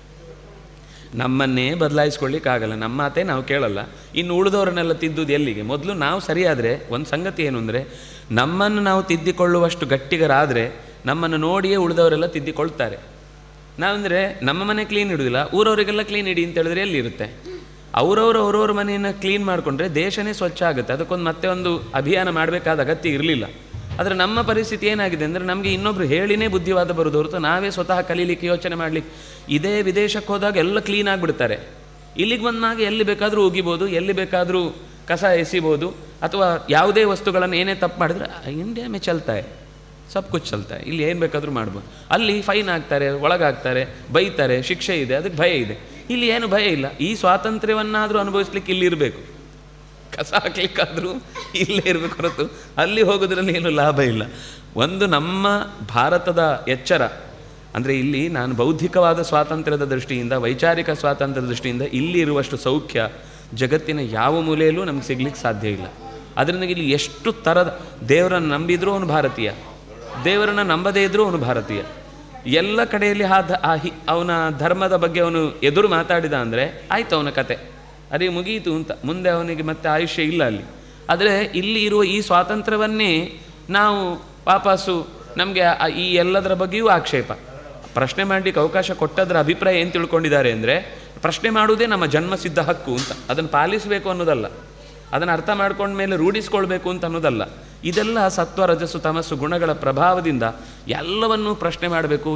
ನಮ್ಮನ್ನೇ ಬದಲಾಯಿಸ್ಕೊಳ್ಳಿಕ್ಕಾಗಲ್ಲ, ನಮ್ಮ ಮಾತೇ ನಾವು ಕೇಳಲ್ಲ, ಇನ್ನು ಉಳಿದವರನ್ನೆಲ್ಲ ತಿದ್ದುದು ಎಲ್ಲಿಗೆ? ಮೊದಲು ನಾವು ಸರಿಯಾದರೆ, ಒಂದು ಸಂಗತಿ ಏನು ಅಂದರೆ, ನಮ್ಮನ್ನು ನಾವು ತಿದ್ದಿಕೊಳ್ಳುವಷ್ಟು ಗಟ್ಟಿಗರಾದರೆ ನಮ್ಮನ್ನು ನೋಡಿಯೇ ಉಳಿದವರೆಲ್ಲ ತಿದ್ದಿಕೊಳ್ತಾರೆ. ನಾವಂದರೆ ನಮ್ಮ ಮನೆ ಕ್ಲೀನ್ ಇಡೋದಿಲ್ಲ, ಊರವರಿಗೆಲ್ಲ ಕ್ಲೀನ್ ಇಡಿ ಅಂತ ಹೇಳಿದ್ರೆ ಎಲ್ಲಿರುತ್ತೆ? ಅವರವರು ಅವ್ರವ್ರ ಮನೆಯನ್ನು ಕ್ಲೀನ್ ಮಾಡಿಕೊಂಡ್ರೆ ದೇಶನೇ ಸ್ವಚ್ಛ ಆಗುತ್ತೆ. ಅದಕ್ಕೊಂದು ಮತ್ತೆ ಒಂದು ಅಭಿಯಾನ ಮಾಡಬೇಕಾದ ಅಗತ್ಯ ಇರಲಿಲ್ಲ. ಆದರೆ ನಮ್ಮ ಪರಿಸ್ಥಿತಿ ಏನಾಗಿದೆ ಅಂದರೆ, ನಮಗೆ ಇನ್ನೊಬ್ರು ಹೇಳಿನೇ ಬುದ್ಧಿವಾದ ಬರೋದು ಹೊರತು ನಾವೇ ಸ್ವತಃ ಕಲೀಲಿಕ್ಕೆ ಯೋಚನೆ ಮಾಡಲಿಕ್ಕೆ. ಇದೇ ವಿದೇಶಕ್ಕೆ ಹೋದಾಗ ಎಲ್ಲ ಕ್ಲೀನ್ ಆಗಿಬಿಡ್ತಾರೆ. ಇಲ್ಲಿಗೆ ಬಂದಾಗ ಎಲ್ಲಿ ಬೇಕಾದರೂ ಉಗಿಬೋದು, ಎಲ್ಲಿ ಬೇಕಾದರೂ ಕಸ ಎಸಿಬೋದು, ಅಥವಾ ಯಾವುದೇ ವಸ್ತುಗಳನ್ನು ಏನೇ ತಪ್ಪು ಮಾಡಿದ್ರೆ ಇಂಡಿಯಾ ಮೇ ಚಲ್ತಾಯ, ಸಬ್ ಕುಚ್ ಚಲ್ತಾಯ, ಇಲ್ಲಿ ಏನು ಬೇಕಾದರೂ ಮಾಡ್ಬೋದು. ಅಲ್ಲಿ ಫೈನ್ ಹಾಕ್ತಾರೆ, ಒಳಗಾಗ್ತಾರೆ, ಬೈತಾರೆ, ಶಿಕ್ಷೆ ಇದೆ, ಅದಕ್ಕೆ ಭಯ ಇದೆ. ಇಲ್ಲಿ ಏನು ಭಯ ಇಲ್ಲ. ಈ ಸ್ವಾತಂತ್ರ್ಯವನ್ನಾದರೂ ಅನುಭವಿಸ್ಲಿಕ್ಕೆ ಇಲ್ಲಿರಬೇಕು. ಕಸ ಹಾಕ್ಲಿಕ್ಕಾದರೂ ಇಲ್ಲೇ ಇರಬೇಕು ಹೊರತು ಅಲ್ಲಿ ಹೋಗೋದ್ರಲ್ಲಿ ಏನು ಲಾಭ ಇಲ್ಲ. ಒಂದು ನಮ್ಮ ಭಾರತದ ಎಚ್ಚರ ಅಂದರೆ, ಇಲ್ಲಿ ನಾನು ಬೌದ್ಧಿಕವಾದ ಸ್ವಾತಂತ್ರ್ಯದ ದೃಷ್ಟಿಯಿಂದ, ವೈಚಾರಿಕ ಸ್ವಾತಂತ್ರ್ಯದ ದೃಷ್ಟಿಯಿಂದ ಇಲ್ಲಿ ಇರುವಷ್ಟು ಸೌಖ್ಯ ಜಗತ್ತಿನ ಯಾವ ಮೂಲೆಯಲ್ಲೂ ನಮ್ಗೆ ಸಿಗ್ಲಿಕ್ಕೆ ಸಾಧ್ಯ ಇಲ್ಲ. ಅದರಿಂದ ಇಲ್ಲಿ ಎಷ್ಟು ಥರದ ದೇವರನ್ನು ನಂಬಿದರೂ ಅವನು ಭಾರತೀಯ, ದೇವರನ್ನು ನಂಬದೇ ಇದ್ದರೂ ಅವನು ಭಾರತೀಯ. ಎಲ್ಲ ಕಡೆಯಲ್ಲಿ ಆ ದ ಆ ಹಿ ಅವನ ಧರ್ಮದ ಬಗ್ಗೆ ಅವನು ಎದುರು ಮಾತಾಡಿದ ಅಂದರೆ ಆಯಿತು, ಅವನ ಕತೆ ಅದೇ ಮುಗಿಯಿತು ಅಂತ. ಮುಂದೆ ಅವನಿಗೆ ಮತ್ತೆ ಆಯುಷ್ಯ ಇಲ್ಲ ಅಲ್ಲಿ. ಆದರೆ ಇಲ್ಲಿ ಇರುವ ಈ ಸ್ವಾತಂತ್ರ್ಯವನ್ನೇ ನಾವು ವಾಪಸ್ಸು ನಮಗೆ ಈ ಎಲ್ಲದರ ಬಗ್ಗೆಯೂ ಆಕ್ಷೇಪ. ಪ್ರಶ್ನೆ ಮಾಡಲಿಕ್ಕೆ ಅವಕಾಶ ಕೊಟ್ಟದರ ಅಭಿಪ್ರಾಯ ಏನು ತಿಳ್ಕೊಂಡಿದ್ದಾರೆ ಅಂದರೆ, ಪ್ರಶ್ನೆ ಮಾಡುವುದೇ ನಮ್ಮ ಜನ್ಮಸಿದ್ಧ ಹಕ್ಕು ಅಂತ, ಅದನ್ನು ಪಾಲಿಸಬೇಕು ಅನ್ನೋದಲ್ಲ, ಅದನ್ನು ಅರ್ಥ ಮಾಡ್ಕೊಂಡ ಮೇಲೆ ರೂಢಿಸ್ಕೊಳ್ಬೇಕು ಅಂತ ಅನ್ನೋದಲ್ಲ. ಇದೆಲ್ಲ ಸತ್ವ ರಜಸ್ಸು ತಮಸ್ಸು ಗುಣಗಳ ಪ್ರಭಾವದಿಂದ ಎಲ್ಲವನ್ನೂ ಪ್ರಶ್ನೆ ಮಾಡಬೇಕು,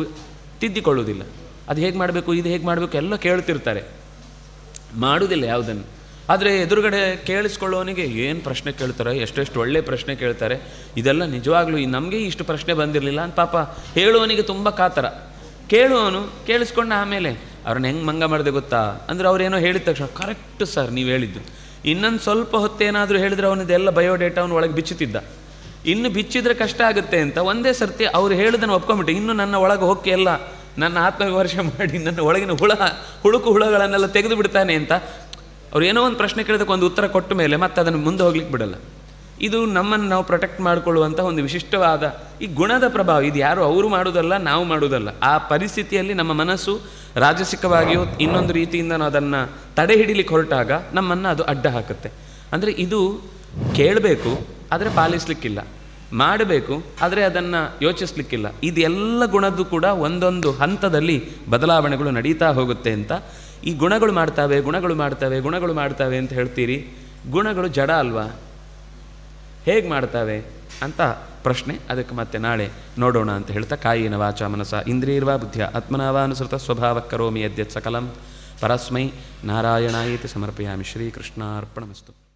ತಿದ್ದಿಕೊಳ್ಳುವುದಿಲ್ಲ. ಅದು ಹೇಗೆ ಮಾಡಬೇಕು, ಇದು ಹೇಗೆ ಮಾಡಬೇಕು ಎಲ್ಲ ಕೇಳ್ತಿರ್ತಾರೆ, ಮಾಡುವುದಿಲ್ಲ ಯಾವುದನ್ನು. ಆದರೆ ಎದುರುಗಡೆ ಕೇಳಿಸ್ಕೊಳ್ಳೋನಿಗೆ ಏನು ಪ್ರಶ್ನೆ ಕೇಳ್ತಾರೆ, ಎಷ್ಟೆಷ್ಟು ಒಳ್ಳೆ ಪ್ರಶ್ನೆ ಕೇಳ್ತಾರೆ, ಇದೆಲ್ಲ ನಿಜವಾಗ್ಲೂ ನಮಗೆ ಇಷ್ಟು ಪ್ರಶ್ನೆ ಬಂದಿರಲಿಲ್ಲ ಅಂತ ಪಾಪ ಹೇಳುವವನಿಗೆ ತುಂಬ ಕಾತರ. ಕೇಳುವವನು ಕೇಳಿಸ್ಕೊಂಡ ಆಮೇಲೆ ಅವ್ರನ್ನ ಹೆಂಗೆ ಮಂಗ ಮಾಡಿದೆ ಗೊತ್ತಾ ಅಂದರೆ ಅವ್ರೇನೋ ಹೇಳಿದ ತಕ್ಷಣ ಕರೆಕ್ಟ್ ಸರ್ ನೀವು ಹೇಳಿದ್ದು, ಇನ್ನೊಂದು ಸ್ವಲ್ಪ ಹೊತ್ತೇನಾದರೂ ಹೇಳಿದ್ರೆ ಅವನದೆಲ್ಲ ಬಯೋಡೇಟಾ ಅವನು ಒಳಗೆ ಬಿಚ್ಚುತ್ತಿದ್ದ. ಇನ್ನು ಬಿಚ್ಚಿದ್ರೆ ಕಷ್ಟ ಆಗುತ್ತೆ ಅಂತ ಒಂದೇ ಸರ್ತಿ ಅವ್ರು ಹೇಳಿದನ್ನು ಒಪ್ಕೊಂಬಿಟ್ಟೆ. ಇನ್ನು ನನ್ನ ಒಳಗೆ ಹೋಗಿ ಎಲ್ಲ ನನ್ನ ಆತ್ಮವಿಮರ್ಶ ಮಾಡಿ ನನ್ನ ಒಳಗಿನ ಹುಳ ಹುಳುಕು ಹುಳಗಳನ್ನೆಲ್ಲ ತೆಗೆದು ಬಿಡ್ತಾನೆ ಅಂತ ಅವ್ರು ಏನೋ ಒಂದು ಪ್ರಶ್ನೆ ಕೇಳಿದಕ್ಕೆ ಒಂದು ಉತ್ತರ ಕೊಟ್ಟ ಮೇಲೆ ಮತ್ತೆ ಅದನ್ನು ಮುಂದೆ ಹೋಗ್ಲಿಕ್ಕೆ ಬಿಡಲ್ಲ. ಇದು ನಮ್ಮನ್ನು ನಾವು ಪ್ರೊಟೆಕ್ಟ್ ಮಾಡಿಕೊಳ್ಳುವಂಥ ಒಂದು ವಿಶಿಷ್ಟವಾದ ಈ ಗುಣದ ಪ್ರಭಾವ. ಇದು ಯಾರು ಅವರು ಮಾಡೋದಲ್ಲ, ನಾವು ಮಾಡೋದಲ್ಲ. ಆ ಪರಿಸ್ಥಿತಿಯಲ್ಲಿ ನಮ್ಮ ಮನಸ್ಸು ರಾಜಸಿಕವಾಗಿಯೋ ಇನ್ನೊಂದು ರೀತಿಯಿಂದ ನಾವು ಅದನ್ನು ತಡೆ ಹಿಡಿಲಿಕ್ಕೆ ಹೊರಟಾಗ ನಮ್ಮನ್ನು ಅದು ಅಡ್ಡ ಹಾಕುತ್ತೆ. ಅಂದರೆ ಇದು ಕೇಳಬೇಕು ಆದರೆ ಪಾಲಿಸಲಿಕ್ಕಿಲ್ಲ, ಮಾಡಬೇಕು ಆದರೆ ಅದನ್ನು ಯೋಚಿಸಲಿಕ್ಕಿಲ್ಲ. ಇದೆಲ್ಲ ಗುಣದ್ದು ಕೂಡ ಒಂದೊಂದು ಹಂತದಲ್ಲಿ ಬದಲಾವಣೆಗಳು ನಡೀತಾ ಹೋಗುತ್ತೆ ಅಂತ. ಈ ಗುಣಗಳು ಮಾಡ್ತಾವೆ ಗುಣಗಳು ಮಾಡ್ತವೆ ಗುಣಗಳು ಮಾಡ್ತವೆ ಅಂತ ಹೇಳ್ತೀರಿ, ಗುಣಗಳು ಜಡ ಅಲ್ವಾ, ಹೇಗೆ ಮಾಡ್ತಾವೆ ಅಂತ ಪ್ರಶ್ನೆ. ಅದಕ್ಕೆ ಮತ್ತೆ ನಾಳೆ ನೋಡೋಣ ಅಂತ ಹೇಳ್ತಾ ಕಾಯಿನ ವಾಚ ಮನಸ ಇಂದ್ರಿಯರ್ವಾ ಬುದ್ಧಿಯ ಆತ್ಮನಾವಾನುಸೃತ ಸ್ವಭಾವ ಕರೋಮಿ ಯದ್ಯತ್ ಸಕಲಂ ಪರಸ್ಮೈ ನಾರಾಯಣಾಯೇತಿ ಸಮರ್ಪಯಾಮಿ. ಶ್ರೀಕೃಷ್ಣಾರ್ಪಣಮಸ್ತು.